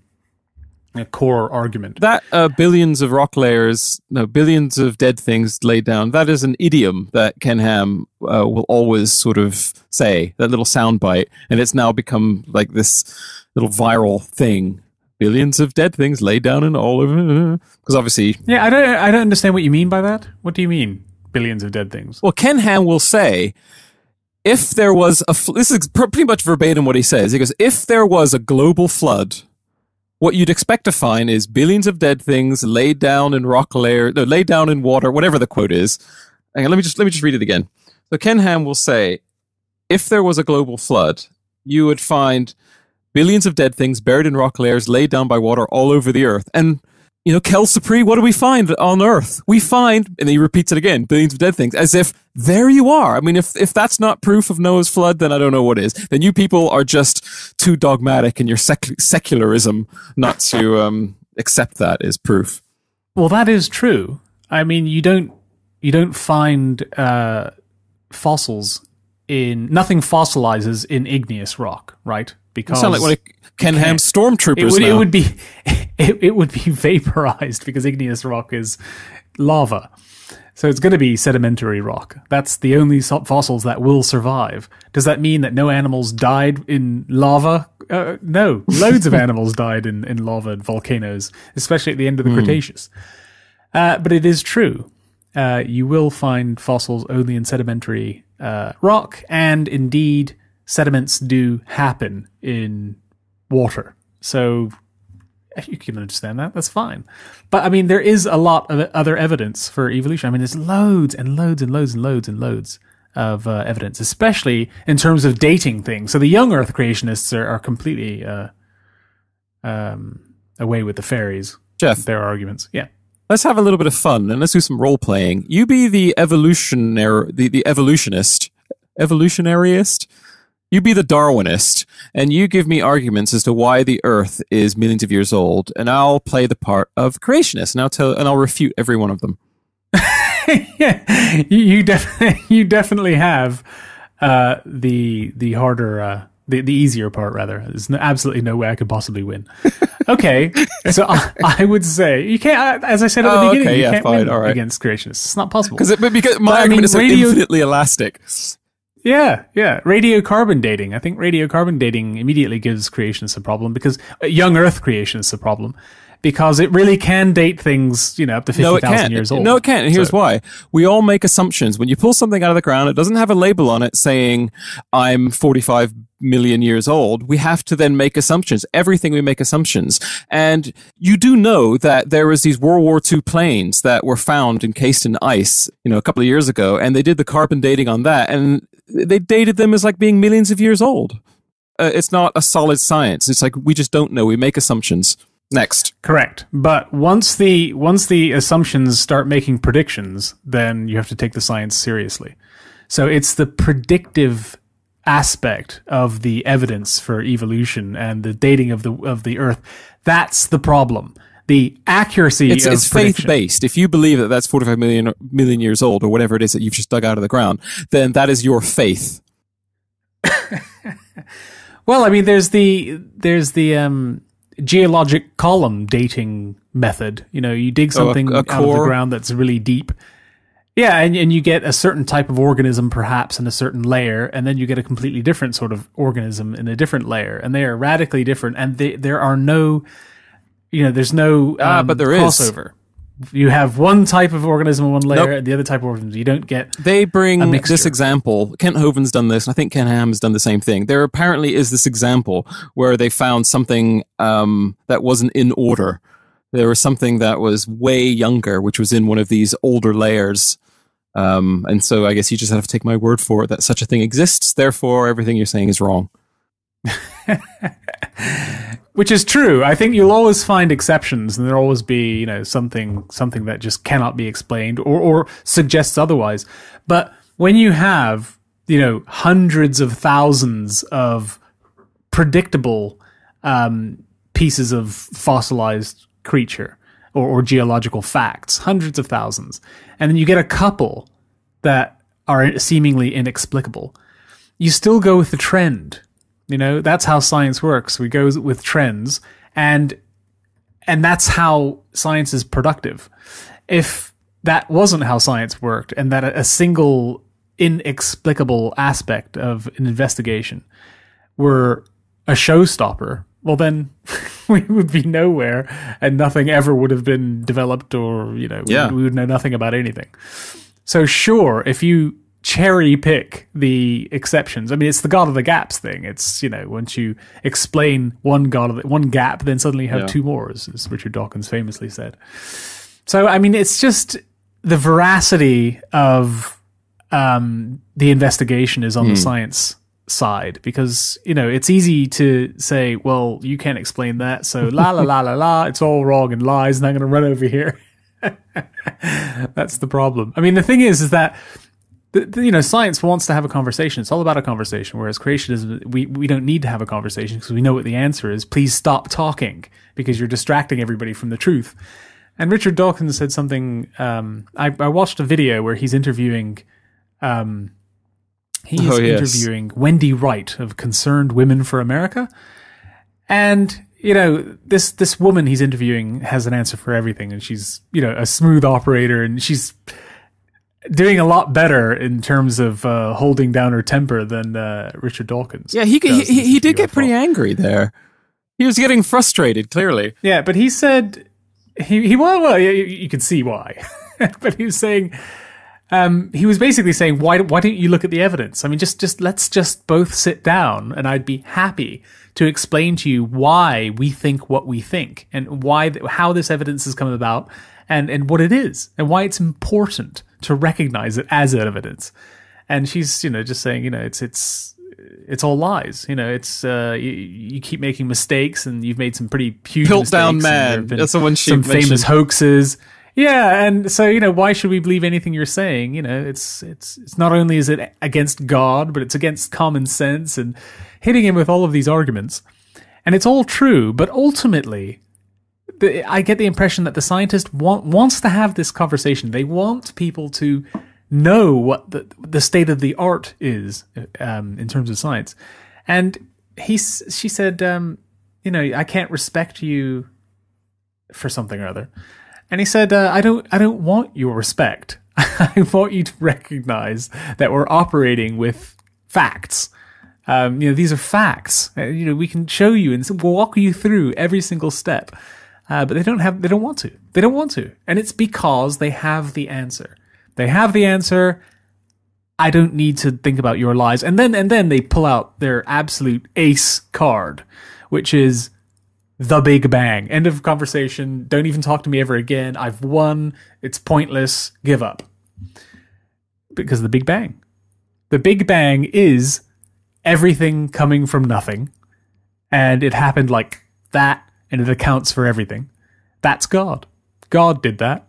a core argument. That uh, billions of rock layers, no, billions of dead things laid down, that is an idiom that Ken Ham uh, will always sort of say, that little soundbite, and it's now become like this little viral thing. Billions of dead things laid down in all over, because obviously... Yeah, I don't, I don't understand what you mean by that. What do you mean, billions of dead things? Well, Ken Ham will say, if there was a... Fl- this is pr- pretty much verbatim what he says. He goes, if there was a global flood, what you'd expect to find is billions of dead things laid down in rock layer, no, laid down in water, whatever the quote is. Hang on, let me just let me just read it again. So Ken Ham will say, if there was a global flood, you would find billions of dead things buried in rock layers laid down by water all over the earth. And, you know, Kel Supri, what do we find on Earth? We find, and he repeats it again, billions of dead things, as if there you are. I mean, if if that's not proof of Noah's flood, then I don't know what is. Then you people are just too dogmatic in your sec- secularism not to um, accept that as proof. Well, that is true. I mean, you don't you don't find uh, fossils in nothing fossilizes in igneous rock, right? Because You sound like one of Ken Ham's stormtroopers it would now. it would be it, it would be vaporized because igneous rock is lava. So it's going to be sedimentary rock. That's the only so- fossils that will survive. Does that mean that no animals died in lava? Uh, no, loads of animals died in, in lava and volcanoes, especially at the end of the Mm. Cretaceous. Uh, but it is true. Uh, you will find fossils only in sedimentary uh, rock, and indeed, sediments do happen in water. So you can understand that. That's fine. But I mean, there is a lot of other evidence for evolution. I mean, there's loads and loads and loads and loads and loads of uh, evidence, especially in terms of dating things. So the young Earth creationists are, are completely uh, um, away with the fairies. Jeff. Their arguments. Yeah. Let's have a little bit of fun and let's do some role playing. You be the evolutionary, the, the evolutionist, evolutionaryist. You be the Darwinist, and you give me arguments as to why the Earth is millions of years old, and I'll play the part of creationist, and I'll tell, and I'll refute every one of them. Yeah, you, you definitely you definitely have uh, the the harder uh, The the easier part, rather. There's no, absolutely no way I could possibly win. Okay, so I, I would say you can't. As I said at the Oh, beginning, okay, you yeah, can't fine, win all right. against creationists. It's not possible. Because because my But, I argument mean, is so radio- infinitely elastic. Yeah, yeah. Radiocarbon dating. I think radiocarbon dating immediately gives creationists a problem because uh, young Earth creationists a problem because it really can date things, you know, up to No, fifty it thousand can't. years old. No, it can't. And here's So- why. We all make assumptions. When you pull something out of the ground, it doesn't have a label on it saying, I'm forty-five million years old. We have to then make assumptions. Everything we make assumptions. And you do know that there was these World War Two planes that were found encased in ice, you know, a couple of years ago, and they did the carbon dating on that, and they dated them as like being millions of years old. Uh, it's not a solid science. It's like, we just don't know. We make assumptions. Next. Correct. But once the once the assumptions start making predictions, then you have to take the science seriously. So it's the predictive aspect of the evidence for evolution and the dating of the of the Earth. That's the problem. The accuracy It's, of it's prediction. faith-based. If you believe that that's forty-five million, million years old, or whatever it is that you've just dug out of the ground, then that is your faith. Well, I mean, there's the there's the um, geologic column dating method. You know, you dig Oh, a- something a out of the core? ground that's really deep. Yeah, and, and you get a certain type of organism, perhaps, in a certain layer, and then you get a completely different sort of organism in a different layer, and they are radically different, and they, there are no, you know, there's no um, Ah, but there is. crossover. You have one type of organism in one layer, Nope. and the other type of organism. You don't get. They bring A mixture. this example. Kent Hovind's done this, and I think Ken Ham has done the same thing. There apparently is this example where they found something um, that wasn't in order. There was something that was way younger, which was in one of these older layers. Um, and so I guess you just have to take my word for it that such a thing exists. Therefore, everything you're saying is wrong. Which is true. I think you'll always find exceptions, and there'll always be, you know, something something that just cannot be explained or, or suggests otherwise. But when you have, you know, hundreds of thousands of predictable um, pieces of fossilized creature or, or geological facts, hundreds of thousands, and then you get a couple that are seemingly inexplicable, you still go with the trend. You know, that's how science works. We go with trends, and and that's how science is productive. If that wasn't how science worked, and that a single inexplicable aspect of an investigation were a showstopper, well, then we would be nowhere, and nothing ever would have been developed, or, you know, Yeah. we, we would know nothing about anything. So sure, if you cherry pick the exceptions. I mean, it's the God of the gaps thing. It's, you know, once you explain one God of the, one gap, then suddenly you have Yeah. two more, as, as Richard Dawkins famously said. So, I mean, it's just the veracity of um, the investigation is on the science side, because, you know, it's easy to say, well, you can't explain that, so la la la la la, it's all wrong and lies, and I'm going to run over here. That's the problem. I mean, the thing is, is that The, the, you know, science wants to have a conversation. It's all about a conversation, whereas creationism, we, we don't need to have a conversation because we know what the answer is. Please stop talking because you're distracting everybody from the truth. And Richard Dawkins said something, um, I, I watched a video where he's interviewing, um, he is Oh, yes. interviewing Wendy Wright of Concerned Women for America. And, you know, this, this woman he's interviewing has an answer for everything. And she's, you know, a smooth operator, and she's doing a lot better in terms of uh, holding down her temper than uh, Richard Dawkins. Yeah, he he, does in he, this he did video, get pretty I thought. angry there. He was getting frustrated, clearly. Yeah, but he said he he well, well you, you could see why, but he was saying um, he was basically saying why why don't you look at the evidence? I mean, just just let's just both sit down, and I'd be happy to explain to you why we think what we think, and why how this evidence has come about, and and what it is, and why it's important to recognize it as evidence. And she's, you know, just saying, you know, it's it's it's all lies. You know, it's uh, you, you keep making mistakes, and you've made some pretty huge Piltdown mistakes. and there Man. have been That's the one she some mentioned. famous hoaxes. Yeah, and so, you know, why should we believe anything you're saying? You know, it's it's it's not only is it against God, but it's against common sense, and hitting him with all of these arguments. And it's all true, but ultimately, the, I get the impression that the scientist want, wants to have this conversation. They want people to know what the the state of the art is um, in terms of science. And he's she said, um, you know, I can't respect you for something or other. And he said, uh, I don't I don't want your respect. I want you to recognize that we're operating with facts. Um, you know, these are facts. Uh, you know, we can show you and walk you through every single step. Uh, but they don't have, they don't want to. They don't want to. And it's because they have the answer. They have the answer. I don't need to think about your lies. And then, and then they pull out their absolute ace card, which is the Big Bang. End of conversation. Don't even talk to me ever again. I've won. It's pointless. Give up. Because of the Big Bang. The Big Bang is everything coming from nothing. And it happened like that. And it accounts for everything. That's God. God did that.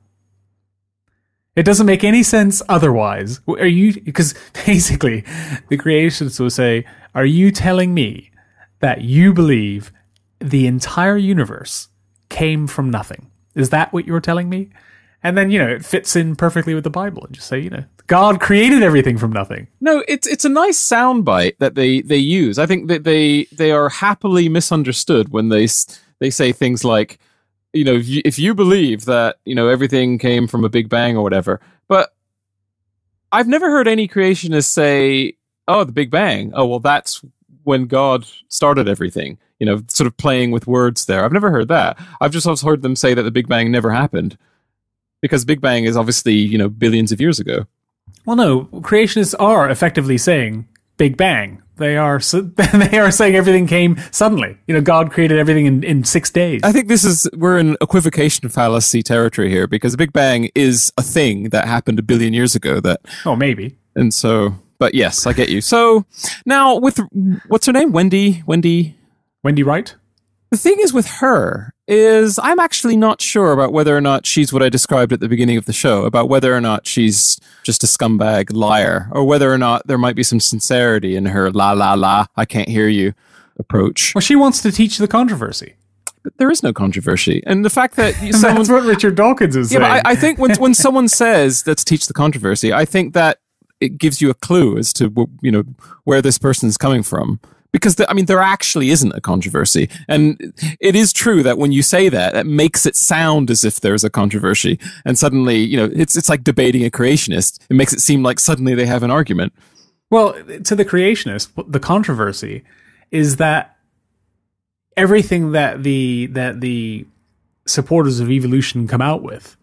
It doesn't make any sense otherwise. Are you? Because basically, the creationists will say, "Are you telling me that you believe the entire universe came from nothing? Is that what you're telling me?" And then, you know, it fits in perfectly with the Bible. And just say, you know, God created everything from nothing. No, it's it's a nice soundbite that they they use. I think that they they are happily misunderstood when they. They say things like, you know, if you, if you believe that, you know, everything came from a Big Bang or whatever. But I've never heard any creationists say, oh, the Big Bang. Oh, well, that's when God started everything. You know, sort of playing with words there. I've never heard that. I've just always heard them say that the Big Bang never happened. Because Big Bang is obviously, you know, billions of years ago. Well, no, creationists are effectively saying Big Bang. They are they are saying everything came suddenly. You know, God created everything in, in six days. I think this is we're in equivocation fallacy territory here because the Big Bang is a thing that happened a billion years ago. That oh maybe. And so, but yes, I get you. So now with what's her name? Wendy. Wendy. Wendy Wright. The thing is with her is I'm actually not sure about whether or not she's what I described at the beginning of the show, about whether or not she's just a scumbag liar, or whether or not there might be some sincerity in her la la la, I can't hear you approach. Well, she wants to teach the controversy. But there is no controversy. And the fact that someone... That's what Richard Dawkins is yeah, saying. But I, I think when when someone says, let's teach the controversy, I think that it gives you a clue as to, you know, where this person is coming from. Because, the, I mean, there actually isn't a controversy. And it is true that when you say that, it makes it sound as if there's a controversy. And suddenly, you know, it's it's like debating a creationist. It makes it seem like suddenly they have an argument. Well, to the creationist, the controversy is that everything that the that the supporters of evolution come out with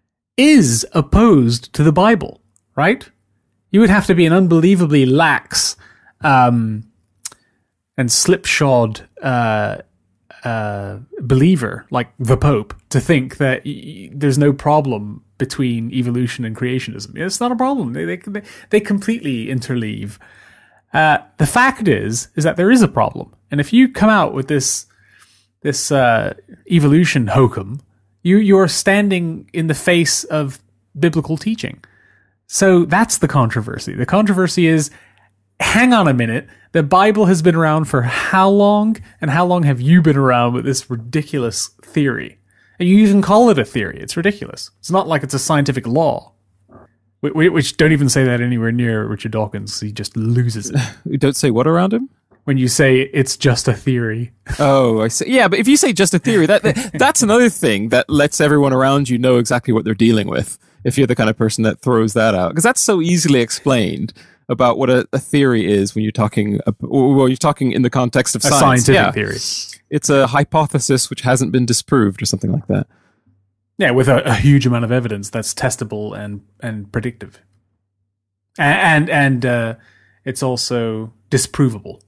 is opposed to the Bible, right? You would have to be an unbelievably lax... Um, and slipshod uh, uh, believer like the Pope to think that y- there's no problem between evolution and creationism. It's not a problem. They they they completely interleave. Uh, the fact is is that there is a problem, and if you come out with this this uh, evolution hokum, you you're standing in the face of biblical teaching. So that's the controversy. The controversy is, hang on a minute. The Bible has been around for how long? And how long have you been around with this ridiculous theory? And you even call it a theory. It's ridiculous. It's not like it's a scientific law. Which, don't even say that anywhere near Richard Dawkins. He just loses it. You don't say what around him? When you say it's just a theory. Oh, I see. Yeah, but if you say just a theory, that, that that's another thing that lets everyone around you know exactly what they're dealing with. If you're the kind of person that throws that out. Because that's so easily explained about what a, a theory is when you're talking, well, you're talking in the context of a science. scientific yeah. theory. It's a hypothesis which hasn't been disproved or something like that. Yeah, with a, a huge amount of evidence that's testable and, and predictive. And and, and uh, it's also disprovable.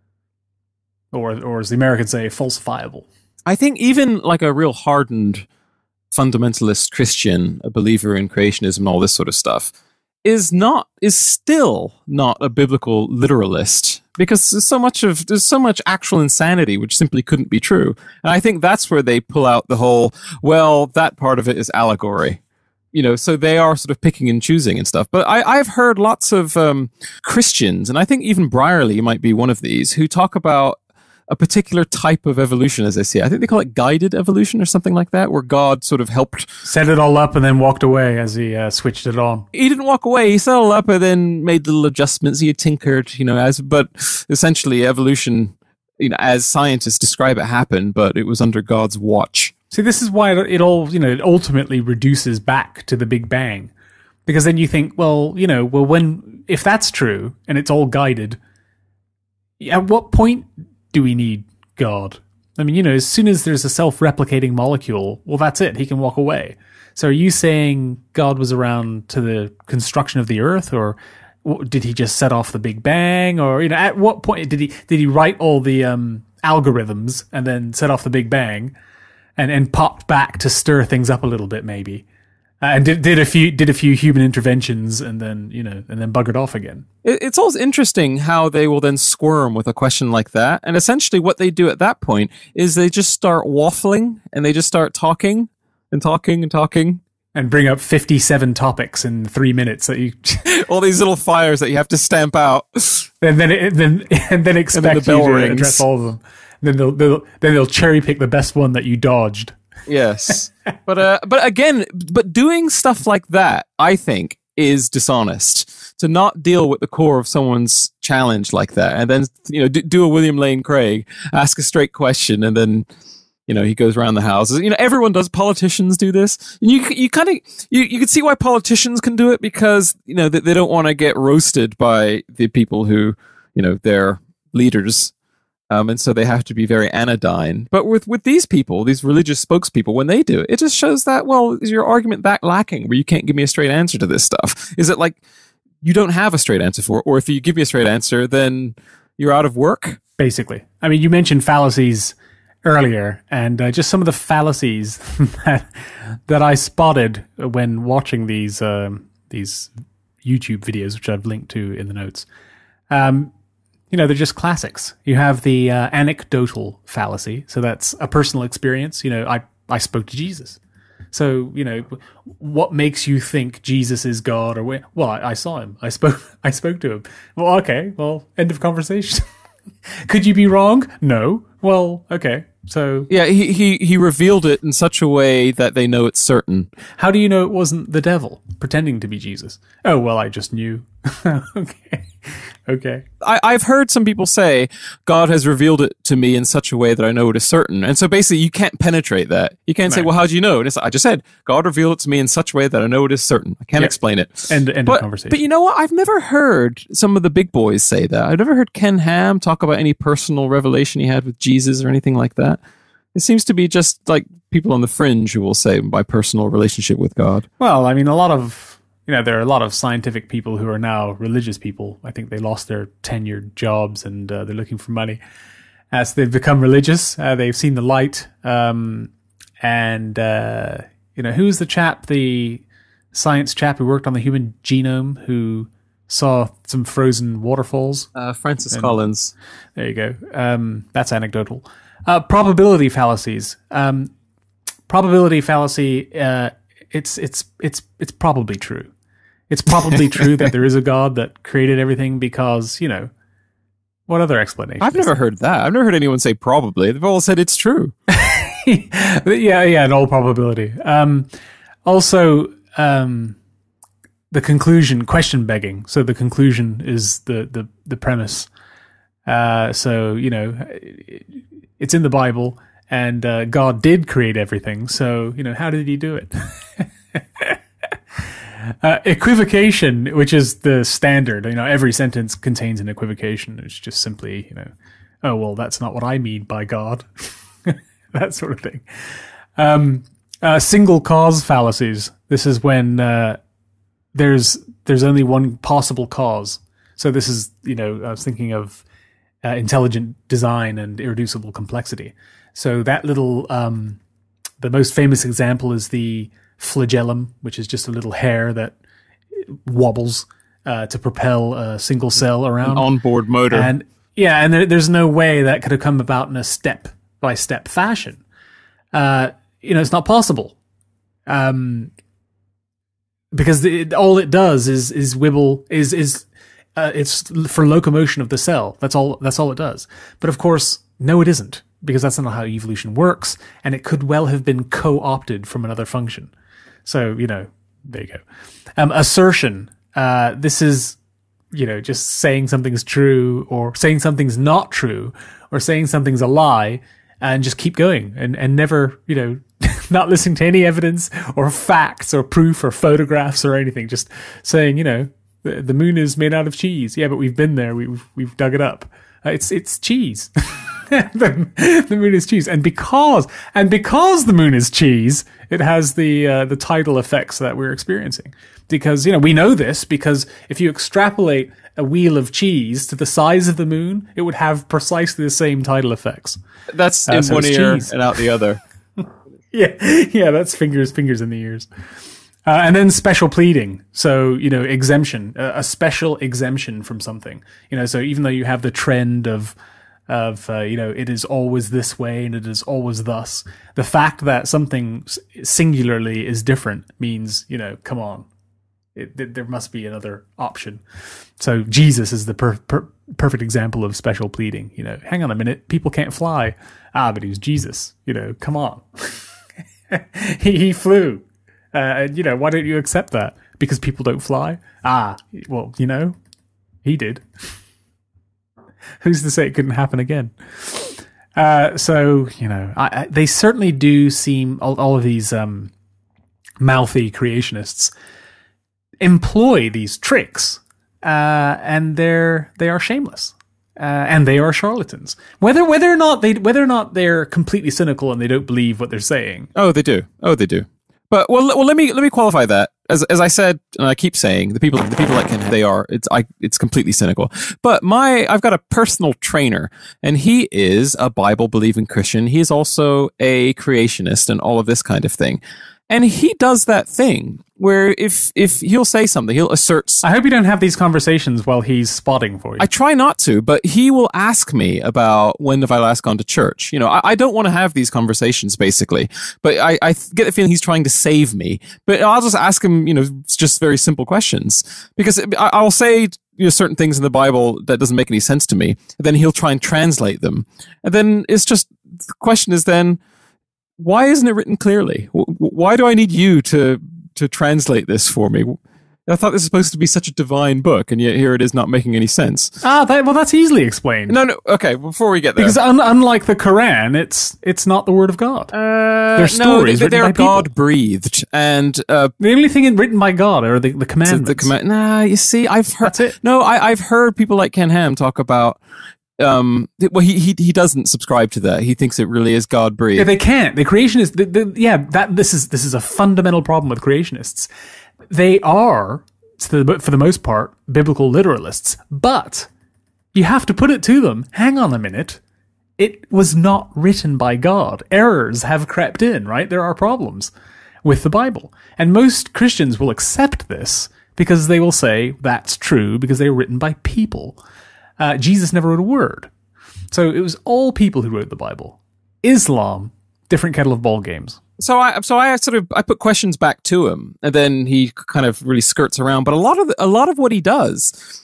Or, or as the Americans say, falsifiable. I think even like a real hardened fundamentalist Christian, a believer in creationism and all this sort of stuff, is not is still not a biblical literalist, because there's so much of there's so much actual insanity which simply couldn't be true. And I think that's where they pull out the whole, well, that part of it is allegory. You know, so they are sort of picking and choosing and stuff. But I, I've heard lots of um, Christians, and I think even Brierley might be one of these, who talk about a particular type of evolution, as I see it. I think they call it guided evolution or something like that, where God sort of helped set it all up and then walked away as he uh, switched it on. He didn't walk away. He set it all up and then made little adjustments. He had tinkered, you know, as but essentially evolution you know, as scientists describe it, happened, but it was under God's watch. See, this is why it all, you know, it ultimately reduces back to the Big Bang. Because then you think, well, you know, well, when, if that's true, and it's all guided, at what point do we need God? I mean, you know, as soon as there's a self-replicating molecule, well, that's it. He can walk away. So are you saying God was around to the construction of the Earth, or did he just set off the Big Bang? Or, you know, at what point did he did he write all the um, algorithms and then set off the Big Bang and, and popped back to stir things up a little bit, maybe? Uh, and did, did a few did a few human interventions and then, you know, and then buggered off again. It, it's always interesting how they will then squirm with a question like that. And essentially what they do at that point is they just start waffling and they just start talking and talking and talking. And bring up fifty-seven topics in three minutes that you... all these little fires that you have to stamp out. And then it, then and then expect and then the you to rings. address all of them. And then they'll, they'll then they'll cherry pick the best one that you dodged. Yes, but uh, but again, but doing stuff like that, I think, is dishonest. To not deal with the core of someone's challenge like that, and then, you know, do, do a William Lane Craig, ask a straight question, and then, you know, he goes around the houses. You know, everyone does. Politicians do this. And you you kind of you you can see why politicians can do it, because, you know, they, they don't want to get roasted by the people who, you know, they're leaders. Um, and so they have to be very anodyne. But with, with these people, these religious spokespeople, when they do it, it just shows that, well, is your argument that lacking where you can't give me a straight answer to this stuff? Is it like you don't have a straight answer for it? Or if you give me a straight answer, then you're out of work? Basically. I mean, you mentioned fallacies earlier, and uh, just some of the fallacies that, that I spotted when watching these, um, these YouTube videos, which I've linked to in the notes. Um, You know, they're just classics. You have the uh, anecdotal fallacy. So that's a personal experience. You know, I, I spoke to Jesus. So, you know, what makes you think Jesus is God? Or, well, I, I saw him. I spoke I spoke to him. Well, okay. Well, end of conversation. Could you be wrong? No. Well, okay. So yeah, he, he, he revealed it in such a way that they know it's certain. How do you know it wasn't the devil pretending to be Jesus? Oh, well, I just knew. Okay. Okay. I, I've heard some people say, God has revealed it to me in such a way that I know it is certain. And so basically you can't penetrate that. You can't no. say, well, how do you know? And it's, I just said, God revealed it to me in such a way that I know it is certain. I can't yeah. explain it. End, end but, of conversation. But you know what? I've never heard some of the big boys say that. I've never heard Ken Ham talk about any personal revelation he had with Jesus or anything like that. It seems to be just like people on the fringe who will say my personal relationship with God. Well, I mean, a lot of... You know, there are a lot of scientific people who are now religious people. I think they lost their tenured jobs and uh, they're looking for money. As they've become religious, uh, they've seen the light. Um, and, uh, you know, who's the chap, the science chap who worked on the human genome, who saw some frozen waterfalls? Uh, Francis and, Collins. There you go. Um, that's anecdotal. Uh, probability fallacies. Um, probability fallacy, uh, it's, it's, it's, it's probably true. It's probably true that there is a God that created everything because, you know, what other explanation? I've never heard that. I've never heard anyone say probably. They've all said it's true. yeah, yeah, in all probability. Um, also, um, the conclusion, question begging. So the conclusion is the, the, the premise. Uh, so, you know, it's in the Bible and uh, God did create everything. So, you know, how did he do it? Uh, equivocation, which is the standard, you know, every sentence contains an equivocation. It's just simply, you know, oh, well, that's not what I mean by God. That sort of thing. Um, uh, single cause fallacies. This is when uh, there's there's only one possible cause. So this is, you know, I was thinking of uh, intelligent design and irreducible complexity. So that little, um, the most famous example is the flagellum, which is just a little hair that wobbles uh, to propel a single cell around. An onboard motor. And yeah, and there, there's no way that could have come about in a step-by-step fashion. Uh, you know, it's not possible. Um, because the, all it does is is wibble, is is uh, it's for locomotion of the cell. That's all. That's all it does. But of course, no, it isn't, because that's not how evolution works, and it could well have been co-opted from another function. So, you know, there you go. Um, assertion. Uh, this is you know, just saying something's true or saying something's not true or saying something's a lie and just keep going and, and never, you know, not listening to any evidence or facts or proof or photographs or anything. Just saying, you know, the, the moon is made out of cheese. Yeah, but we've been there. We've, we've dug it up. Uh, it's, it's cheese. the, the moon is cheese. And because, and because the moon is cheese, it has the, uh, the tidal effects that we're experiencing. Because, you know, we know this because if you extrapolate a wheel of cheese to the size of the moon, it would have precisely the same tidal effects. That's uh, in so one ear cheese. and out the other. yeah, yeah, that's fingers, fingers in the ears. Uh, and then special pleading. So, you know, exemption, uh, a special exemption from something. You know, so even though you have the trend of, of, uh, you know, it is always this way and it is always thus, the fact that something singularly is different means, you know, come on. It, there must be another option. So Jesus is the per, per, perfect example of special pleading. You know, hang on a minute, people can't fly. Ah, but he was Jesus. You know, come on. he, he flew. Uh, and, you know, why don't you accept that? Because people don't fly? Ah, well, you know, he did. Who's to say it couldn't happen again? Uh, so, you know, I, I, they certainly do seem, all, all of these um, mouthy creationists employ these tricks, uh, and they're they are shameless, uh, and they are charlatans. Whether whether or not they whether or not they're completely cynical and they don't believe what they're saying. Oh, they do. Oh, they do. But well, well, let me let me qualify that. As as I said, and I keep saying, the people the people that can they are it's I it's completely cynical. But my I've got a personal trainer, and he is a Bible believing Christian. He is also a creationist and all of this kind of thing. And he does that thing where if if he'll say something, he'll assert. I hope you don't have these conversations while he's spotting for you. I try not to, but he will ask me about when have I last gone to church. You know, I, I don't want to have these conversations, basically. But I, I get the feeling he's trying to save me. But I'll just ask him, you know, just very simple questions. Because I, I'll say, you know, certain things in the Bible that doesn't make any sense to me. And then he'll try and translate them. And then it's just, the question is then, why isn't it written clearly? Why do I need you to to translate this for me? I thought this was supposed to be such a divine book, and yet here it is not making any sense. Ah, that, well, that's easily explained. No, no, okay, before we get there. Because un- unlike the Quran, it's it's not the word of God. Uh, they're stories no, written they're by people. God-breathed, and... Uh, the only thing written by God are the, the commandments. The command- nah, you see, I've heard... That's it. No, I, I've heard people like Ken Ham talk about... Um, well, he, he he doesn't subscribe to that. He thinks it really is God breathed. Yeah, they can't. The creationists, the, the, yeah, that this is this is a fundamental problem with creationists. They are, for the most part, biblical literalists, but you have to put it to them. Hang on a minute. It was not written by God. Errors have crept in, right? There are problems with the Bible, and most Christians will accept this because they will say that's true because they were written by people. Uh, Jesus never wrote a word. So it was all people who wrote the Bible. Islam, different kettle of ball games. So I, so I sort of I put questions back to him, and then he kind of really skirts around. But a lot of the, a lot of what he does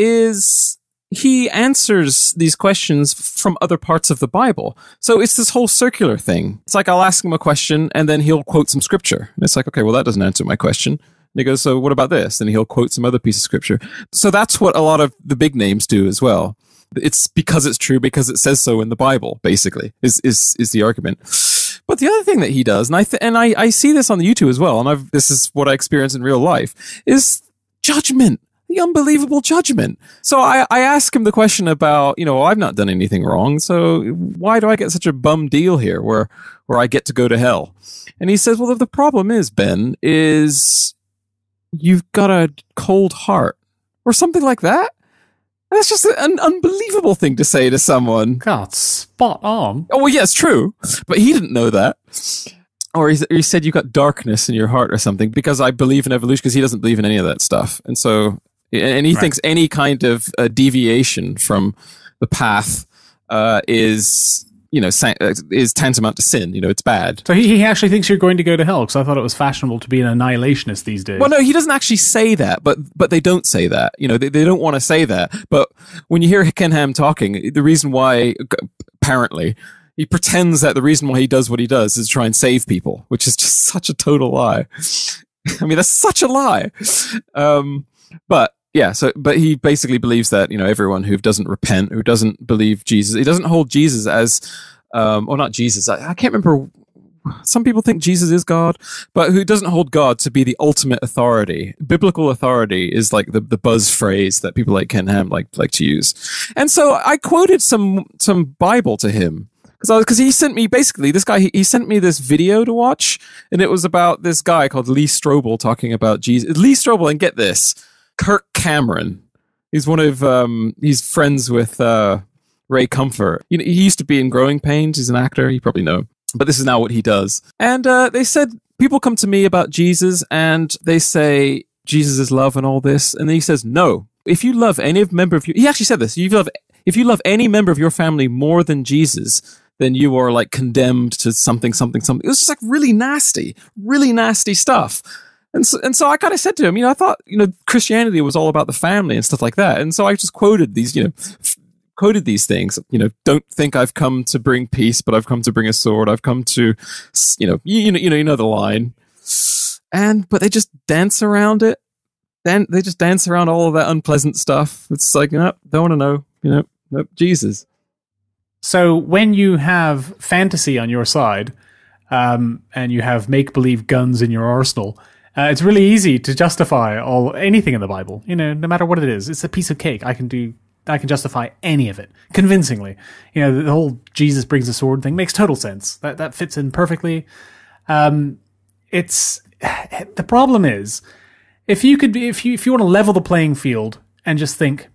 is he answers these questions from other parts of the Bible. So it's this whole circular thing. It's like I'll ask him a question, and then he'll quote some scripture, and it's like, okay, well that doesn't answer my question. And he goes, so what about this? And he'll quote some other piece of scripture. So that's what a lot of the big names do as well. It's because it's true, because it says so in the Bible, basically, is is is the argument. But the other thing that he does, and I th- and I, I see this on the YouTube as well, and I've this is what I experience in real life, is judgment. The unbelievable judgment. So I, I ask him the question about, you know, I've not done anything wrong, so why do I get such a bum deal here where where I get to go to hell? And he says, well, the problem is, Ben, is you've got a cold heart, or something like that. And that's just an unbelievable thing to say to someone. God, spot on. Oh, well, yeah, it's true. But he didn't know that. Or he, he said you've got darkness in your heart or something, because I believe in evolution, because he doesn't believe in any of that stuff. And so, and he right. thinks any kind of uh, deviation from the path uh, is... you know, is tantamount to sin. You know, it's bad. So he, he actually thinks you're going to go to hell, because I thought it was fashionable to be an annihilationist these days. Well, no, he doesn't actually say that, but but they don't say that. You know, they, they don't want to say that. But when you hear Ken Ham talking, the reason why, apparently, he pretends that the reason why he does what he does is try and save people, which is just such a total lie. I mean, that's such a lie. Um, but Yeah, so but he basically believes that, you know, everyone who doesn't repent, who doesn't believe Jesus, he doesn't hold Jesus as, um, or not Jesus, I, I can't remember. Some people think Jesus is God, but who doesn't hold God to be the ultimate authority. Biblical authority is like the, the buzz phrase that people like Ken Ham like like to use. And so I quoted some some Bible to him. Because he sent me, basically, this guy, he, he sent me this video to watch, and it was about this guy called Lee Strobel talking about Jesus. Lee Strobel, and get this, Kirk Cameron. He's one of, um, he's friends with uh, Ray Comfort. You know, he used to be in Growing Pains. He's an actor. You probably know. But this is now what he does. And uh, they said, people come to me about Jesus, and they say, Jesus is love and all this. And then he says, no. If you love any member of your, he actually said this, if you love, if you love any member of your family more than Jesus, then you are like condemned to something, something, something. It was just like really nasty, really nasty stuff. And so, and so I kind of said to him, you know, I thought, you know, Christianity was all about the family and stuff like that. And so I just quoted these, you know, f- quoted these things, you know, don't think I've come to bring peace, but I've come to bring a sword. I've come to, you know, you, you know, you know, you know the line. And, but they just dance around it. Then they just dance around all of that unpleasant stuff. It's like, no, don't want to know, you know, nope, Jesus. So when you have fantasy on your side, um, and you have make-believe guns in your arsenal, uh, it's really easy to justify all anything in the Bible. You know, no matter what it is, it's a piece of cake. I can do, I can justify any of it convincingly. You know, the whole Jesus brings a sword thing makes total sense. That that fits in perfectly. Um, it's the problem is if you could be, if you if you want to level the playing field and just think,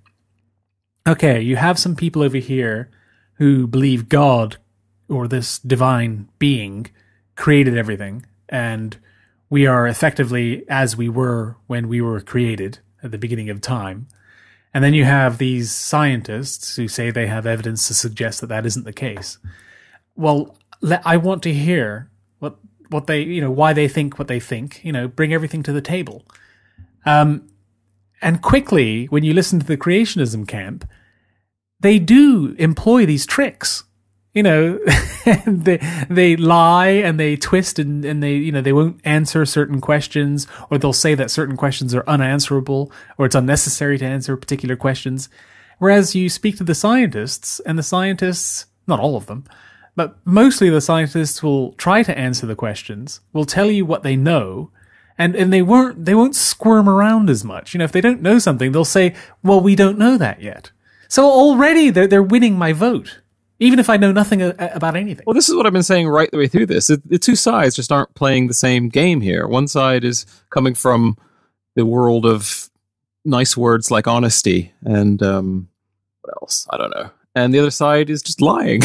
okay, you have some people over here who believe God or this divine being created everything, and we are effectively as we were when we were created at the beginning of time. And then you have these scientists who say they have evidence to suggest that that isn't the case. Well, I want to hear what what they, you know, why they think what they think. You know, bring everything to the table. Um, and quickly, when you listen to the creationism camp, they do employ these tricks, you know, they they lie and they twist and, and they, you know, they won't answer certain questions, or they'll say that certain questions are unanswerable or it's unnecessary to answer particular questions. Whereas you speak to the scientists, and the scientists, not all of them, but mostly the scientists will try to answer the questions, will tell you what they know, and, and they won't, they won't squirm around as much. You know, if they don't know something, they'll say, well, we don't know that yet. So already they're, they're winning my vote, even if I know nothing a, about anything. Well, this is what I've been saying right the way through this. The, the two sides just aren't playing the same game here. One side is coming from the world of nice words like honesty and um, what else? I don't know. And the other side is just lying.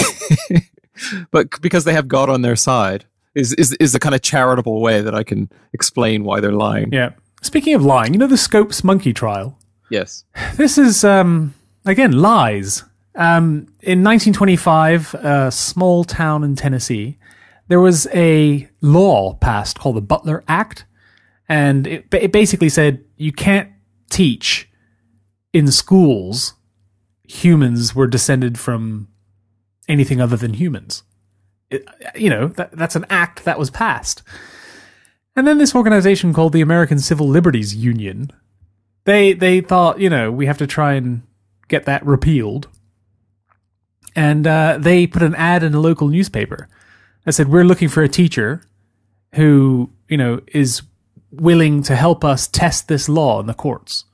But because they have God on their side is, is, is the kind of charitable way that I can explain why they're lying. Yeah. Speaking of lying, you know the Scopes monkey trial? Yes. This is... Um, Again, lies. Um, in nineteen twenty-five, a small town in Tennessee, there was a law passed called the Butler Act. And it, it basically said you can't teach in schools humans were descended from anything other than humans. It, you know, that, that's an act that was passed. And then this organization called the American Civil Liberties Union, they they thought, you know, we have to try and get that repealed. And uh, they put an ad in a local newspaper that said, we're looking for a teacher who, you know, is willing to help us test this law in the courts.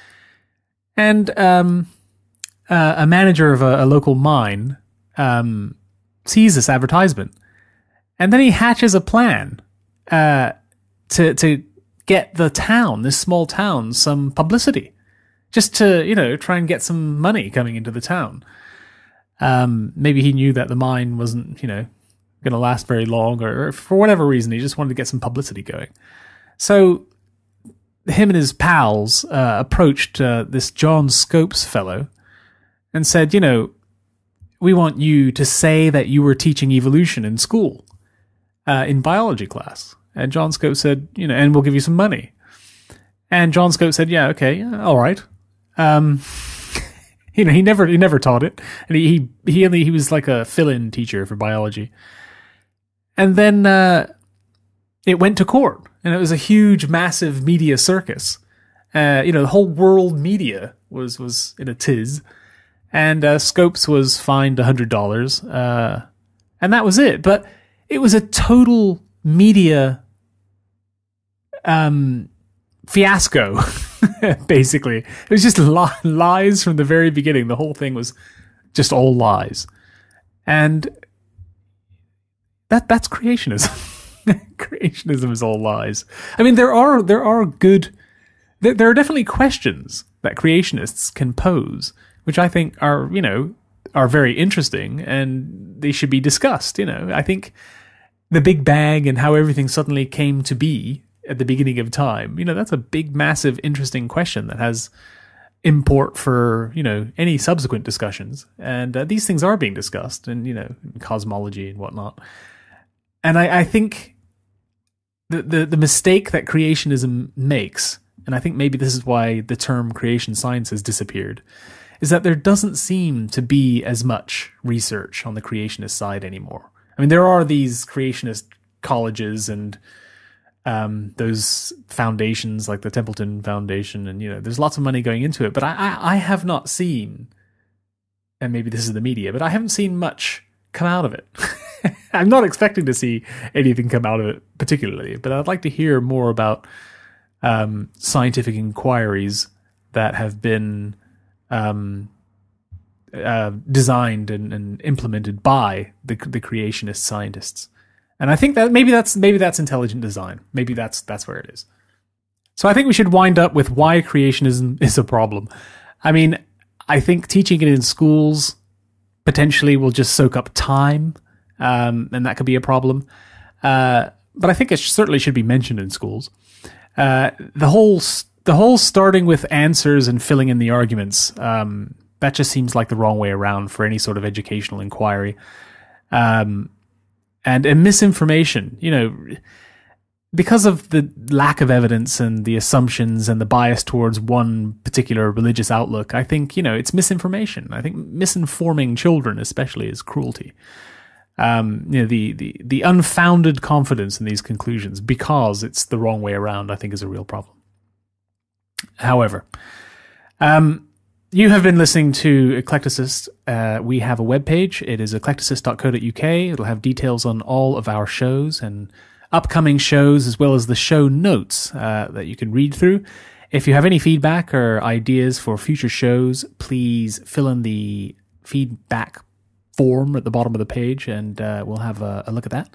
And um, uh, a manager of a, a local mine um, sees this advertisement. And then he hatches a plan uh, to to get the town, this small town, some publicity. Just to, you know, try and get some money coming into the town. Um, maybe he knew that the mine wasn't, you know, going to last very long, or, or for whatever reason, he just wanted to get some publicity going. So him and his pals uh, approached uh, this John Scopes fellow and said, you know, we want you to say that you were teaching evolution in school, uh, in biology class. And John Scopes said, you know, and we'll give you some money. And John Scopes said, yeah, okay, yeah, all right. Um, you know, he never he never taught it, and he he he only he was like a fill-in teacher for biology. And then uh, it went to court, and it was a huge, massive media circus. Uh, you know, the whole world media was, was in a tiz. And uh, Scopes was fined one hundred dollars. Uh, and that was it. But it was a total media um, fiasco, basically. It was just li- lies from the very beginning. The whole thing was just all lies. And that that's creationism. Creationism is all lies. I mean, there are there are good... There, there are definitely questions that creationists can pose, which I think are, you know, are very interesting, and they should be discussed, you know. I think the Big Bang and how everything suddenly came to be at the beginning of time, you know, that's a big, massive, interesting question that has import for, you know, any subsequent discussions. And uh, these things are being discussed, and, you know, cosmology and whatnot. And I, I think the, the the mistake that creationism makes, and I think maybe this is why the term creation science has disappeared, is that there doesn't seem to be as much research on the creationist side anymore. I mean, there are these creationist colleges and um, those foundations like the Templeton Foundation, and, you know, there's lots of money going into it. But I, I, I have not seen, and maybe this is the media, but I haven't seen much come out of it. I'm not expecting to see anything come out of it particularly, but I'd like to hear more about um, scientific inquiries that have been um, uh, designed and, and implemented by the, the creationist scientists. And I think that maybe that's maybe that's intelligent design. Maybe that's that's where it is. So I think we should wind up with why creationism is a problem. I mean, I think teaching it in schools potentially will just soak up time, um, and that could be a problem. Uh, but I think it certainly should be mentioned in schools. Uh, the whole the whole starting with answers and filling in the arguments, um, that just seems like the wrong way around for any sort of educational inquiry. Um, and, and misinformation, you know, because of the lack of evidence and the assumptions and the bias towards one particular religious outlook, I think, you know, it's misinformation. I think misinforming children especially is cruelty. Um, you know, the, the, the unfounded confidence in these conclusions because it's the wrong way around, I think, is a real problem. However, um, you have been listening to Eclecticist. Uh, we have a webpage. It is eclecticist dot co dot uk. It'll have details on all of our shows and upcoming shows, as well as the show notes uh, that you can read through. If you have any feedback or ideas for future shows, please fill in the feedback form at the bottom of the page, and uh, we'll have a, a look at that.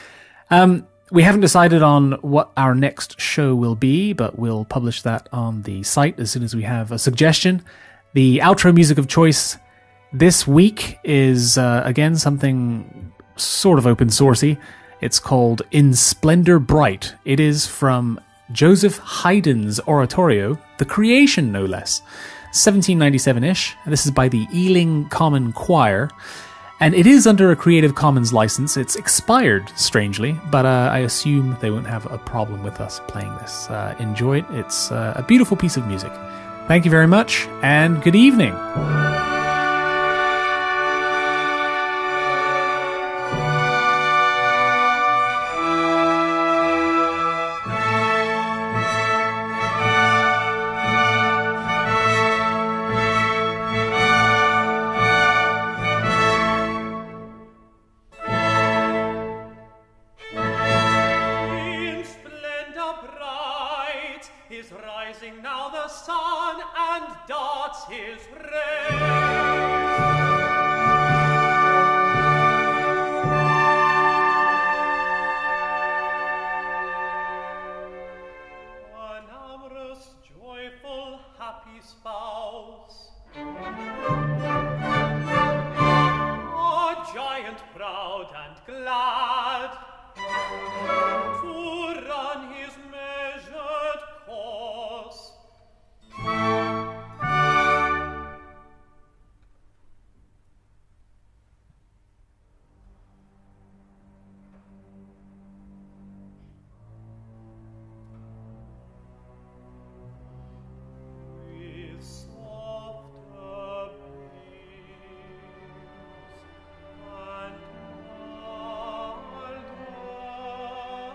Um, we haven't decided on what our next show will be, but we'll publish that on the site as soon as we have a suggestion. The outro music of choice this week is, uh, again, something sort of open sourcey. It's called In Splendor Bright. It is from Joseph Haydn's oratorio, The Creation, no less, seventeen ninety-seven-ish. And this is by the Ealing Common Choir. And it is under a Creative Commons license. It's expired, strangely, but uh, I assume they won't have a problem with us playing this. Uh, enjoy it. It's uh, a beautiful piece of music. Thank you very much, and good evening. Is rising now the sun and darts his rays. An amorous, joyful, happy spouse, a giant proud and glad, to run his measured course. With softer breeze and milder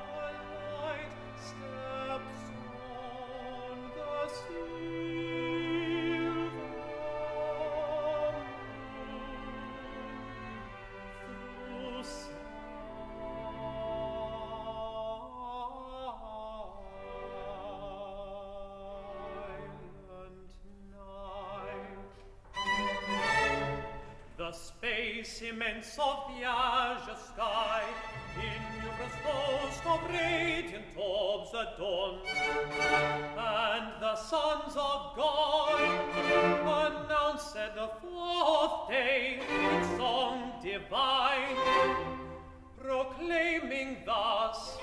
face immense of the azure sky, innumerous host of radiant orbs adorned, and the sons of God announced the fourth day in song divine, proclaiming thus,